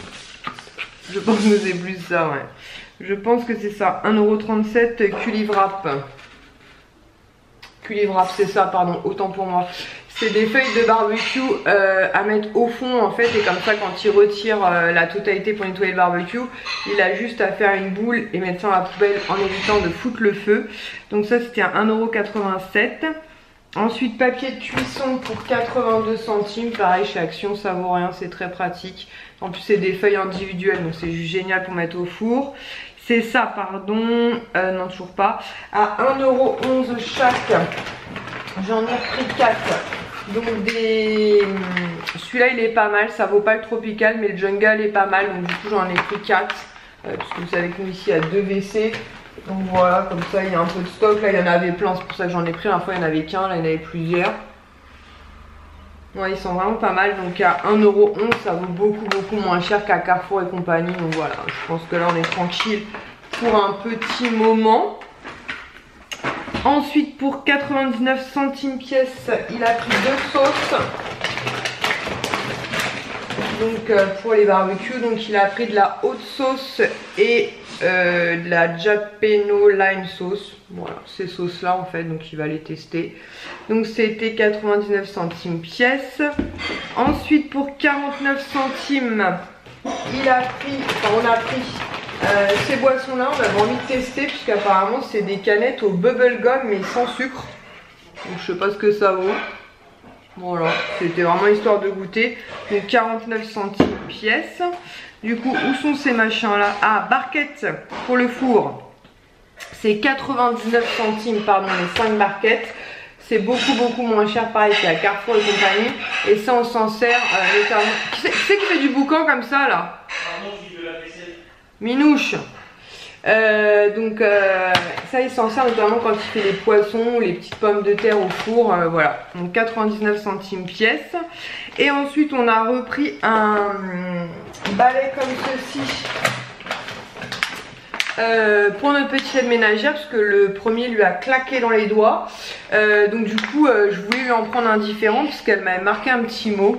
Je pense que c'est plus ça, ouais. Je pense que c'est ça. un euro trente-sept, Culivrap. Culivrap, c'est ça, pardon, autant pour moi. C'est des feuilles de barbecue euh, à mettre au fond en fait. Et comme ça quand il retire euh, la totalité pour nettoyer le barbecue, il a juste à faire une boule et mettre ça dans la poubelle en évitant de foutre le feu. Donc ça c'était à un euro quatre-vingt-sept. Ensuite papier de cuisson pour quatre-vingt-deux centimes. Pareil chez Action, ça vaut rien, c'est très pratique. En plus c'est des feuilles individuelles donc c'est juste génial pour mettre au four. C'est ça pardon, euh, non toujours pas. À un euro onze chaque. J'en ai pris quatre. Donc des... celui-là il est pas mal, ça vaut pas le tropical mais le jungle est pas mal. Donc du coup j'en ai pris quatre. Euh, parce que vous savez que nous ici il y a deux W C. Donc voilà, comme ça il y a un peu de stock. Là il y en avait plein, c'est pour ça que j'en ai pris. La fois il n'y en avait qu'un, là il y en avait plusieurs. Ouais, ils sont vraiment pas mal. Donc à un euro onze ça vaut beaucoup beaucoup moins cher qu'à Carrefour et compagnie. Donc voilà, je pense que là on est tranquille pour un petit moment. Ensuite pour quatre-vingt-dix-neuf centimes pièce, il a pris deux sauces. Donc euh, pour les barbecues, donc il a pris de la haute sauce et euh, de la Jalapeno Lime Sauce. Voilà, ces sauces là en fait, donc il va les tester. Donc c'était quatre-vingt-dix-neuf centimes pièce. Ensuite pour quarante-neuf centimes, il a pris, enfin on a pris euh, ces boissons là, on avait envie de tester puisqu'apparemment c'est des canettes au bubblegum mais sans sucre. Donc je sais pas ce que ça vaut. Voilà, c'était vraiment histoire de goûter. Donc quarante-neuf centimes pièce. Du coup, où sont ces machins là? Ah, barquettes pour le four. C'est quatre-vingt-dix-neuf centimes, pardon, les cinq barquettes. C'est beaucoup beaucoup moins cher, pareil qu'à Carrefour et compagnie. Et ça on s'en sert euh, notamment. Qui c'est qui, qui fait du boucan comme ça là? Pardon, je dis de la vaisselle. Minouche. Euh, donc euh, ça il s'en sert notamment quand il fait les poissons, les petites pommes de terre au four, euh, voilà. Donc quatre-vingt-dix-neuf centimes pièce. Et ensuite on a repris un balai comme ceci euh, pour notre petite aide ménagère parce que le premier lui a claqué dans les doigts. Euh, donc du coup euh, je voulais lui en prendre un différent parce qu'elle m'avait marqué un petit mot.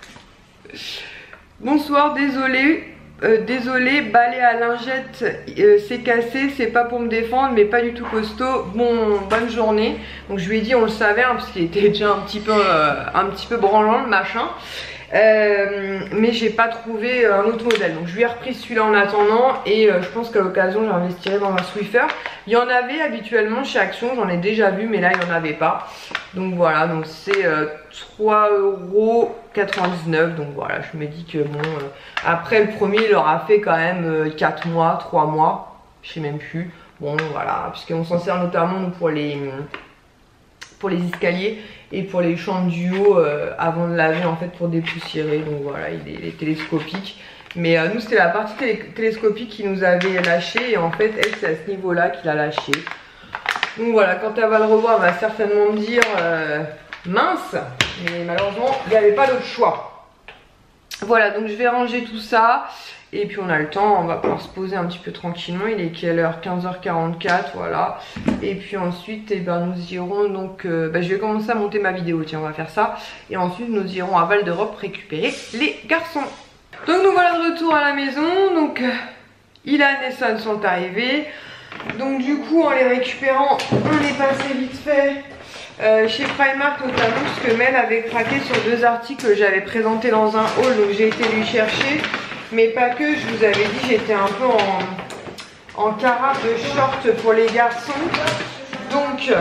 Bonsoir, désolé. Euh, désolé, balai à lingette, euh, c'est cassé, c'est pas pour me défendre, mais pas du tout costaud. Bon, bonne journée. Donc je lui ai dit, on le savait, hein, parce qu'il était déjà un petit peu, euh, un petit peu branlant le machin. Euh, mais j'ai pas trouvé un autre modèle, donc je lui ai repris celui-là en attendant. Et euh, je pense qu'à l'occasion, j'investirai dans un Swiffer. Il y en avait habituellement chez Action, j'en ai déjà vu, mais là il n'y en avait pas. Donc voilà, donc c'est euh, trois euros quatre-vingt-dix-neuf. Donc voilà, je me dis que bon, euh, après le premier il aura fait quand même euh, quatre mois, trois mois, je sais même plus. Bon voilà, puisqu'on s'en sert notamment nous, pour les pour les escaliers et pour les chambres du haut euh, avant de laver en fait pour dépoussiérer. Donc voilà, il est, il est télescopique. Mais euh, nous c'était la partie télé télescopique qui nous avait lâché et en fait elle c'est à ce niveau là qu'il a lâché. Donc voilà, quand elle va le revoir elle va certainement me dire euh, mince, mais malheureusement il n'y avait pas d'autre choix. Voilà, donc je vais ranger tout ça et puis on a le temps, on va pouvoir se poser un petit peu tranquillement. Il est quelle heure? Quinze heures quarante-quatre, voilà. Et puis ensuite eh ben, nous irons donc euh, ben, je vais commencer à monter ma vidéo, tiens on va faire ça. Et ensuite nous irons à Val d'Europe récupérer les garçons. Donc nous voilà de retour à la maison. Donc euh, Ilan et Son sont arrivés. Donc du coup en les récupérant on est passé vite fait euh, chez Primark notamment parce que Mel avait craqué sur deux articles que j'avais présentés dans un haul. Donc j'ai été lui chercher, mais pas que, je vous avais dit j'étais un peu en, en carafe de short pour les garçons. Donc je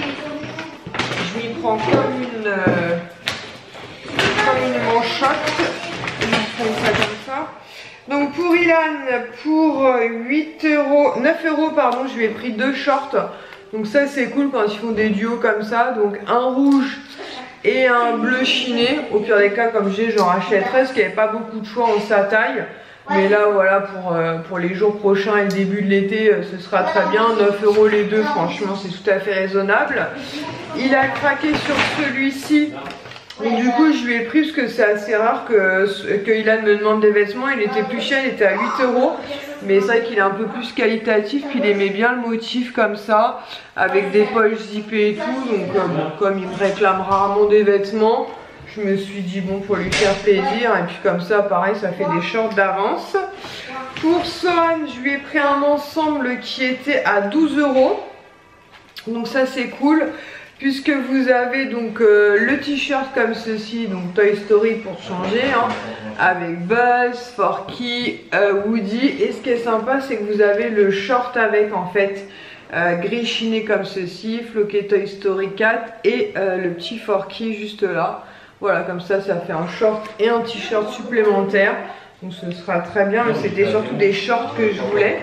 m'y prends comme une euh, comme une manchotte. Je prends ça comme ça. Donc pour Ilan, pour huit euros, neuf euros pardon, je lui ai pris deux shorts. Donc ça c'est cool quand ils font des duos comme ça. Donc un rouge et un bleu chiné. Au pire des cas comme j'ai, j'en rachèterai parce qu'il n'y avait pas beaucoup de choix en sa taille. Mais là voilà, pour, euh, pour les jours prochains et le début de l'été, euh, ce sera très bien. neuf euros les deux, franchement c'est tout à fait raisonnable. Il a craqué sur celui-ci. Donc du coup je lui ai pris parce que c'est assez rare que, que Ilan me demande des vêtements. Il était plus cher, il était à huit euros. Mais c'est vrai qu'il est un peu plus qualitatif. Puis il aimait bien le motif comme ça, avec des poches zippées et tout. Donc euh, bon, comme il me réclame rarement des vêtements, je me suis dit bon, pour lui faire plaisir. Et puis comme ça pareil, ça fait des shorts d'avance. Pour Sohan, je lui ai pris un ensemble qui était à douze euros. Donc ça c'est cool, puisque vous avez donc euh, le t-shirt comme ceci, donc Toy Story pour changer, hein, avec Buzz, Forky, euh, Woody. Et ce qui est sympa, c'est que vous avez le short avec en fait euh, gris chiné comme ceci, floqué Toy Story quatre et euh, le petit Forky juste là. Voilà, comme ça, ça fait un short et un t-shirt supplémentaire. Donc ce sera très bien, mais c'était surtout des shorts que je voulais.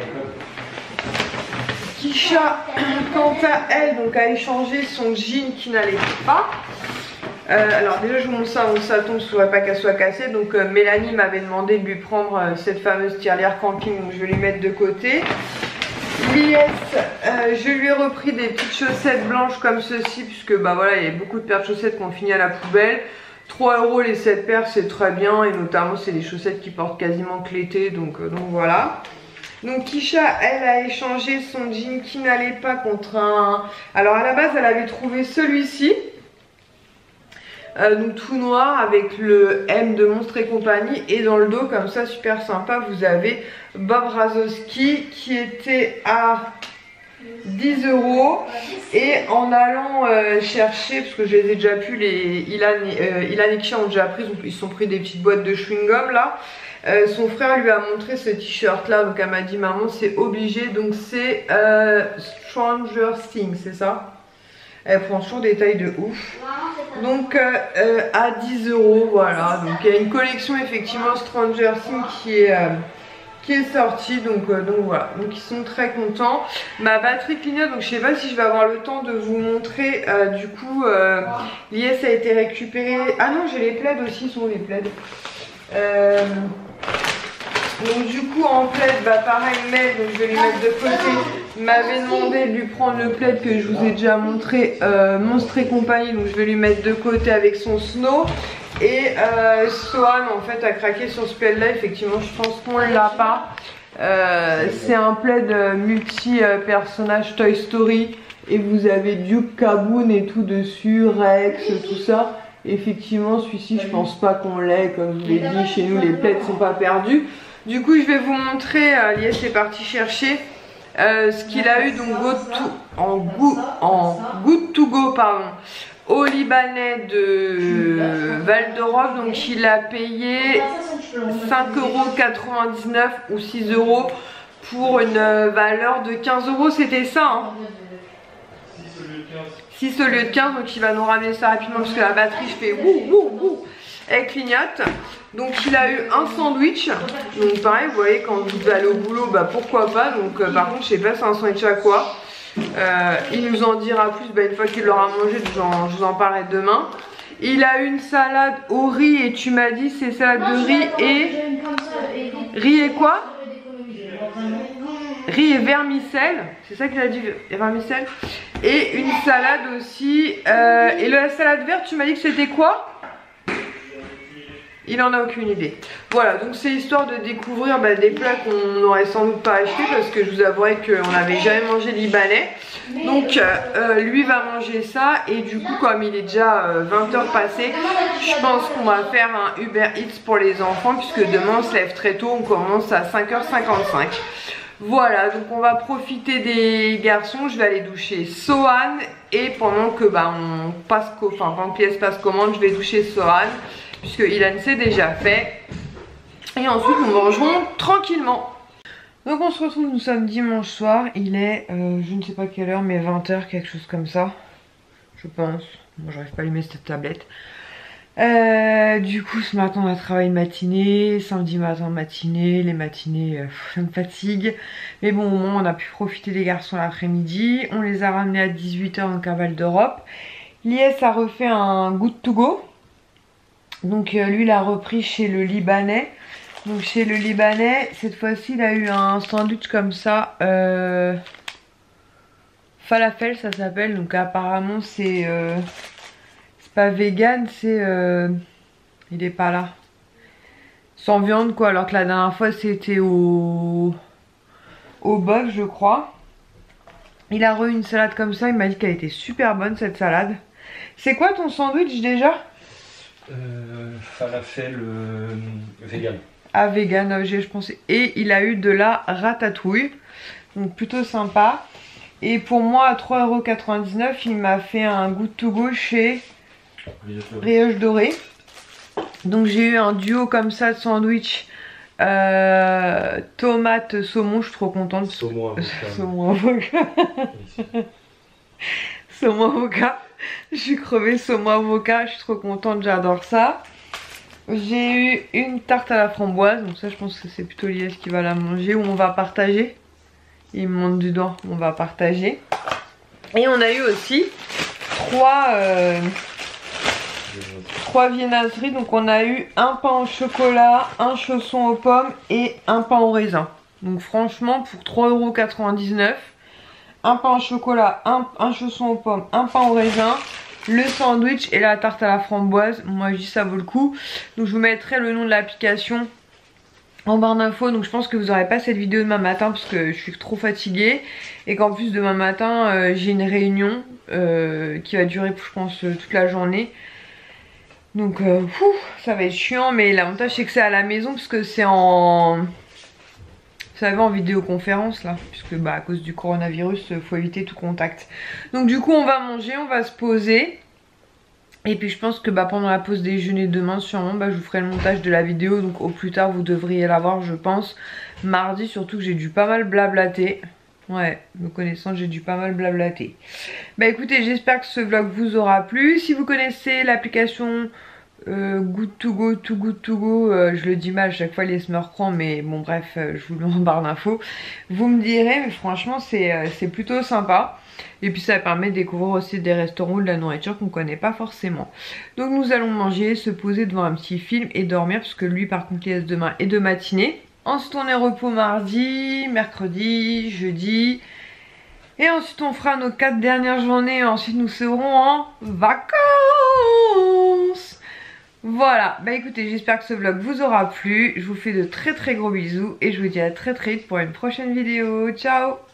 Kisha, quant à elle, donc a échangé son jean qui n'allait pas. Euh, alors déjà je vous montre ça en salon, je ne voudrais pas qu'elle soit cassée. Donc euh, Mélanie m'avait demandé de lui prendre euh, cette fameuse tirelire camping, donc je vais lui mettre de côté. Lies, euh, je lui ai repris des petites chaussettes blanches comme ceci, puisque bah voilà, il y a beaucoup de paires de chaussettes qu'on finit à la poubelle. trois euros les sept paires, c'est très bien, et notamment c'est des chaussettes qui portent quasiment que l'été, donc, euh, donc voilà. Donc Kisha, elle a échangé son jean qui n'allait pas contre un... Alors à la base, elle avait trouvé celui-ci. Euh, donc tout noir avec le M de Monstres et compagnie. Et dans le dos, comme ça, super sympa, vous avez Bob Razowski qui était à dix euros. Et en allant euh, chercher, parce que je les ai déjà pu, les Ilan, euh, Ilan et Kia ont déjà pris, ils se sont pris des petites boîtes de chewing-gum là. Euh, son frère lui a montré ce t-shirt là, donc elle m'a dit maman c'est obligé, donc c'est euh, Stranger Things, c'est ça? Elle prend toujours des tailles de ouf. Donc euh, euh, à dix euros, voilà. Donc il y a une collection effectivement Stranger Things qui est, euh, qui est sortie, donc, euh, donc voilà. Donc ils sont très contents. Ma batterie clignote, donc je sais pas si je vais avoir le temps de vous montrer. Euh, du coup, euh, l'I S a été récupéré. Ah non, j'ai les plaids aussi, ils sont les plaids. Euh, donc du coup en plaid, bah pareil, mais donc je vais lui mettre de côté. Il m'avait demandé de lui prendre le plaid que je vous ai déjà montré, euh, Monstres et compagnie, donc je vais lui mettre de côté avec son snow. Et euh, Sohan en fait a craqué sur ce plaid là, effectivement je pense qu'on l'a pas. Euh, c'est un plaid multi euh, personnage Toy Story et vous avez Duke Caboon et tout dessus, Rex, tout ça. Effectivement celui-ci je pense pas qu'on l'ait, comme je vous l'ai dit, chez nous les plaids sont pas perdus. Du coup je vais vous montrer, euh, Lies est parti chercher euh, ce qu'il a eu donc go to, en, go, en Good to Go pardon, au Libanais de Val d'Europe. Donc il a payé cinq euros quatre-vingt-dix-neuf ou six euros pour une valeur de quinze euros, c'était ça hein. six au lieu de quinze, donc il va nous ramener ça rapidement parce que la batterie je fais wouh wouh wouh, elle clignote. Donc il a eu un sandwich, donc pareil vous voyez quand vous allez au boulot bah pourquoi pas. Donc euh, par contre je sais pas c'est un sandwich à quoi, euh, il nous en dira plus bah, une fois qu'il l'aura mangé, je vous en parlerai demain. Il a eu une salade au riz et tu m'as dit c'est salade de riz et... Riz et quoi? Riz et vermicelle, c'est ça qu'il a dit, vermicelle. Et une salade aussi, euh, et la salade verte tu m'as dit que c'était quoi? Il en a aucune idée. Voilà, donc c'est histoire de découvrir bah, des plats qu'on n'aurait sans doute pas acheté parce que je vous avouerai qu'on n'avait jamais mangé libanais. Donc euh, lui va manger ça et du coup comme il est déjà euh, vingt heures passées, je pense qu'on va faire un Uber Eats pour les enfants puisque demain on se lève très tôt, on commence à cinq heures cinquante-cinq. Voilà, donc on va profiter des garçons, je vais aller doucher Sohan et pendant que bah, on passe, enfin pendant que P S passe commande, je vais doucher Sohan puisque Ilan s'est déjà fait et ensuite nous mangerons tranquillement. Donc on se retrouve, nous sommes dimanche soir, il est euh, je ne sais pas quelle heure mais vingt heures, quelque chose comme ça je pense. Bon j'arrive pas à allumer cette tablette. Euh, du coup ce matin on a travaillé matinée, samedi matin matinée, les matinées euh, ça me fatigue. Mais bon au moins on a pu profiter des garçons l'après-midi. On les a ramenés à dix-huit heures dans Val d'Europe. L'I S a refait un Good to Go. Donc euh, lui il a repris chez le Libanais. Donc chez le Libanais cette fois-ci il a eu un sandwich comme ça, euh, falafel ça s'appelle. Donc apparemment c'est... Euh, pas vegan, c'est euh, il est pas là, sans viande quoi, alors que la dernière fois c'était au au bœuf je crois. Il a re une salade comme ça, il m'a dit qu'elle était super bonne cette salade. C'est quoi ton sandwich déjà? euh, Falafel euh, vegan. Ah vegan, je pensais. Et il a eu de la ratatouille, donc plutôt sympa. Et pour moi à trois euros quatre-vingt-dix-neuf il m'a fait un Good to Go chez Brioche Dorée. Donc j'ai eu un duo comme ça de sandwich, euh, tomate saumon, je suis trop contente. Saumon avocat. Saumon avocat. Saumon avocat. Je suis crevée, saumon avocat, je suis trop contente, j'adore ça. J'ai eu une tarte à la framboise, donc ça je pense que c'est plutôt Lies qui va la manger ou on va partager. Il me monte du doigt, on va partager. Et on a eu aussi trois... Euh, trois viennoiseries, donc on a eu un pain au chocolat, un chausson aux pommes et un pain au raisin. Donc franchement pour trois euros quatre-vingt-dix-neuf, un pain au chocolat, un, un chausson aux pommes, un pain au raisin, le sandwich et la tarte à la framboise, moi je dis ça vaut le coup. Donc je vous mettrai le nom de l'application en barre d'infos, donc je pense que vous n'aurez pas cette vidéo demain matin parce que je suis trop fatiguée et qu'en plus demain matin euh, j'ai une réunion euh, qui va durer je pense toute la journée. Donc euh, ouf, ça va être chiant, mais l'avantage c'est que c'est à la maison puisque c'est en... Vous savez, en vidéoconférence là, puisque bah à cause du coronavirus, faut éviter tout contact. Donc du coup on va manger, on va se poser. Et puis je pense que bah pendant la pause déjeuner demain sûrement bah, je vous ferai le montage de la vidéo. Donc au plus tard vous devriez l'avoir je pense. Mardi surtout que j'ai dû pas mal blablater. Ouais, me connaissant, j'ai dû pas mal blablater. Bah écoutez, j'espère que ce vlog vous aura plu. Si vous connaissez l'application euh, Good to Go, Too Good To Go, euh, je le dis mal, chaque fois les me reprend, mais bon bref, euh, je vous le mets en barre d'infos. Vous me direz, mais franchement c'est euh, c'est plutôt sympa. Et puis ça permet de découvrir aussi des restaurants ou de la nourriture qu'on connaît pas forcément. Donc nous allons manger, se poser devant un petit film et dormir, parce que lui par contre il laisse demain et de matinée. Ensuite on est repos mardi, mercredi, jeudi. Et ensuite on fera nos quatre dernières journées. Ensuite nous serons en vacances. Voilà, bah écoutez, j'espère que ce vlog vous aura plu. Je vous fais de très très gros bisous. Et je vous dis à très très vite pour une prochaine vidéo. Ciao!